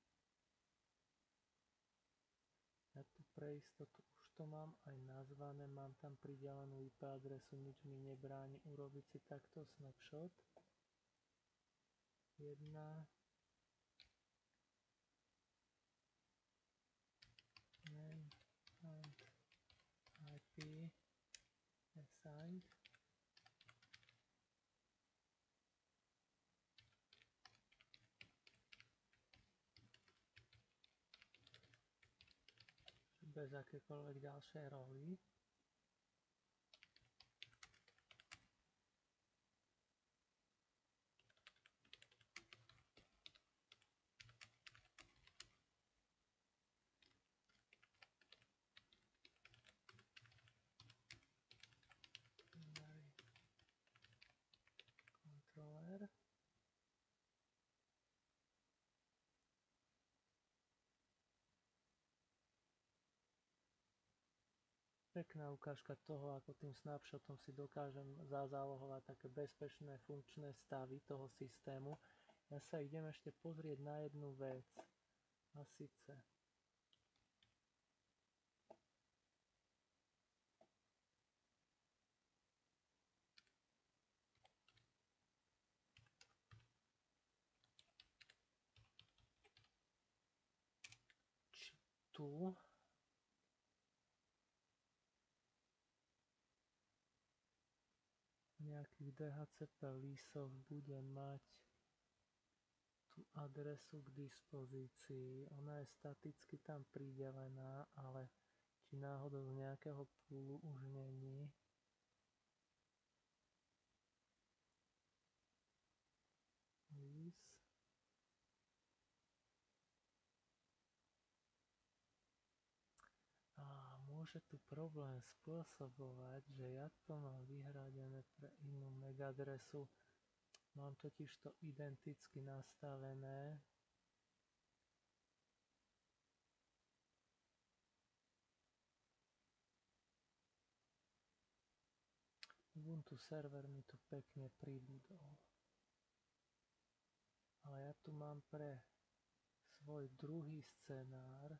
Ja tu pre istotu už to mám aj nazvané, mám tam pridelenú í pé adresu, nič mi nebráni urobiť si takto snapshot. Jedna name and í pé assigned. Bez akékoľvek ďalšej roly. Controller. Pekná ukážka toho, ako tým snapshotom si dokážem zazálohovať také bezpečné funkčné stavy toho systému. Ja sa idem ešte pozrieť na jednu vec. A síce či tu nejakých dé há cé pé lísoch bude mať tú adresu k dispozícii. Ona je staticky tam pridelená, ale či náhodou z nejakého púlu už není. Lís. A môže tu problém spôsobovať, že ja to mám vyhradené pre inú em á cé adresu. Mám totiž to identicky nastavené. Ubuntu server mi tu pekne pribudol. Ale ja tu mám pre svoj druhý scenár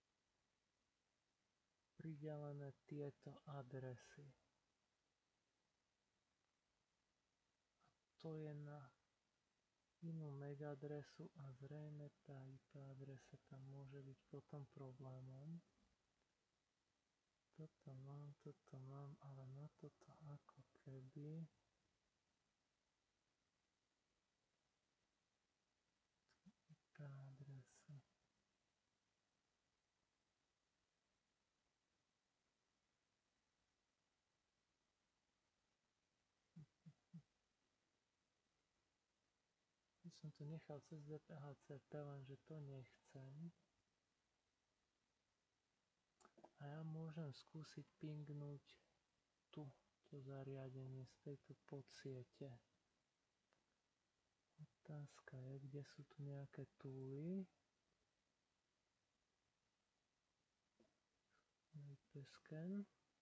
pridelené tieto adresy. A to je na inú em á cé adresu a zrejme tá í pé adresa tam môže byť potom problémom. Toto mám, toto mám, ale na toto ako keby í pé adresu. som to nechal cez D P H C P, lenže to nechcem. A ja môžem skúsiť pingnúť tu to zariadenie z tejto podsiete. Otázka je, kde sú tu nejaké túly. I P scan.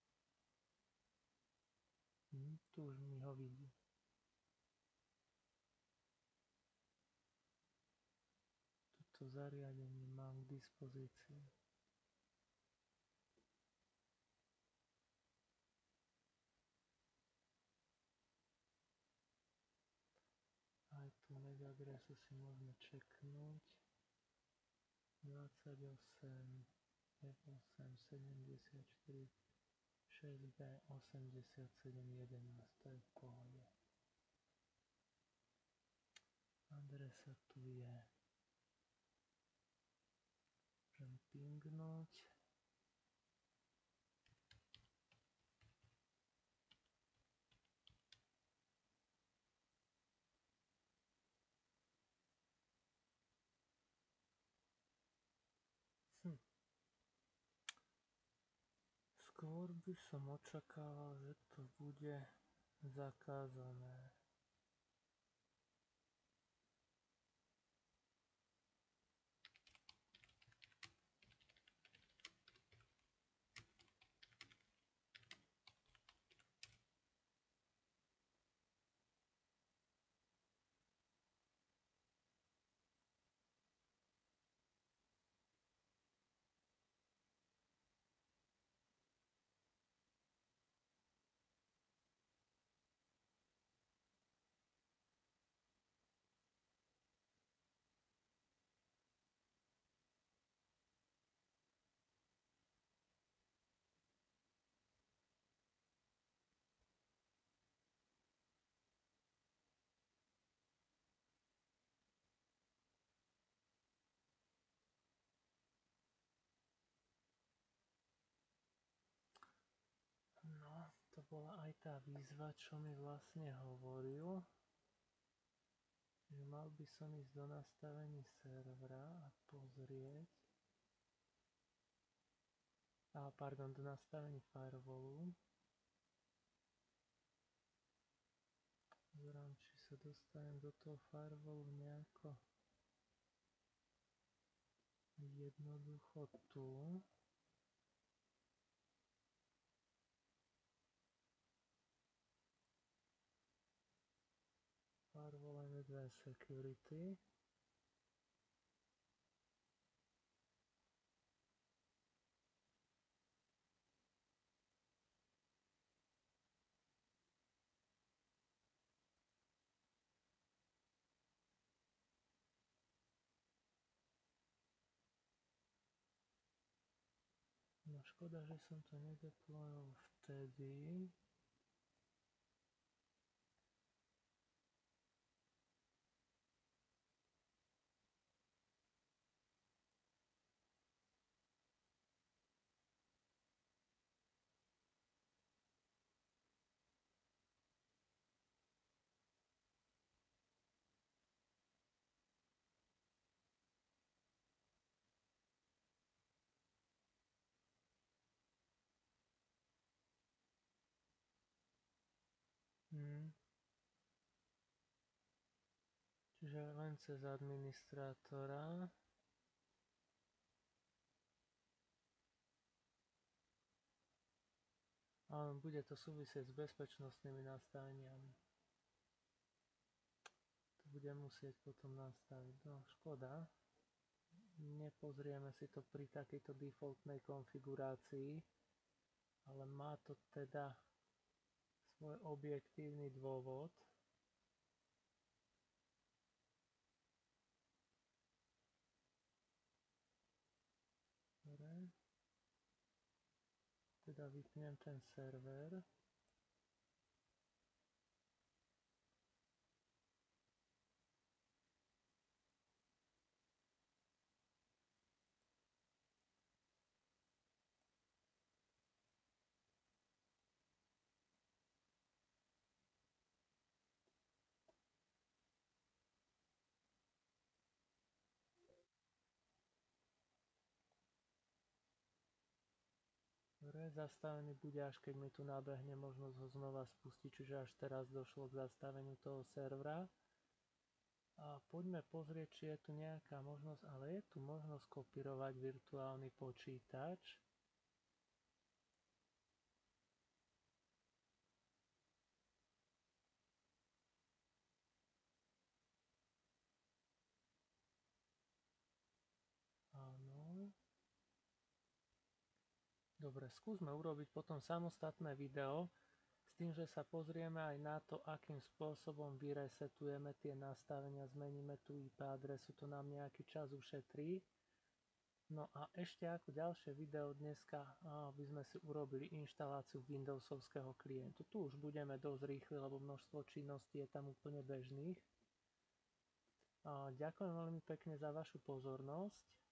Hm, tu už mi ho vidí. Toto zariadenie mám k dispozícii. Aj tú M A C adresu si môžeme čeknúť. dvadsaťosem F osem sedemdesiatštyri šesť B osemdesiatsedem jedenásť. To je v pohode. Adresa tu je. Môžem pingnúť. Hm. Skôr by som očakával, že to bude zakázané. No, to bola aj tá výzva, čo mi vlastne hovoril, že mal by som ísť do nastavení servera a pozrieť, a pardon, do nastavení firewallu. Pozerám, či sa dostanem do toho firewallu nejako jednoducho tu. Firewall and Advanced Security. No škoda, že som to nedeployol vtedy. Hmm. Čiže len cez administrátora. Ale bude to súvisieť s bezpečnostnými nastaveniami. To budem musieť potom nastaviť. No, škoda. Nepozrieme si to pri takejto defaultnej konfigurácii, ale má to teda svoj objektívny dôvod. Dobre. Teda vypnem ten server. Dobre, zastavený bude, až keď mi tu nabehne možnosť ho znova spustiť, čiže až teraz došlo k zastaveniu toho servera. A poďme pozrieť, či je tu nejaká možnosť, ale je tu možnosť kopírovať virtuálny počítač. Áno. Dobre, skúsme urobiť potom samostatné video, s tým, že sa pozrieme aj na to, akým spôsobom vyresetujeme tie nastavenia, zmeníme tú í pé adresu, to nám nejaký čas ušetrí. No a ešte ako ďalšie video dneska by sme si urobili inštaláciu Windowsovského klientu. Tu už budeme dosť rýchli, lebo množstvo činností je tam úplne bežných. Ďakujem veľmi pekne za vašu pozornosť.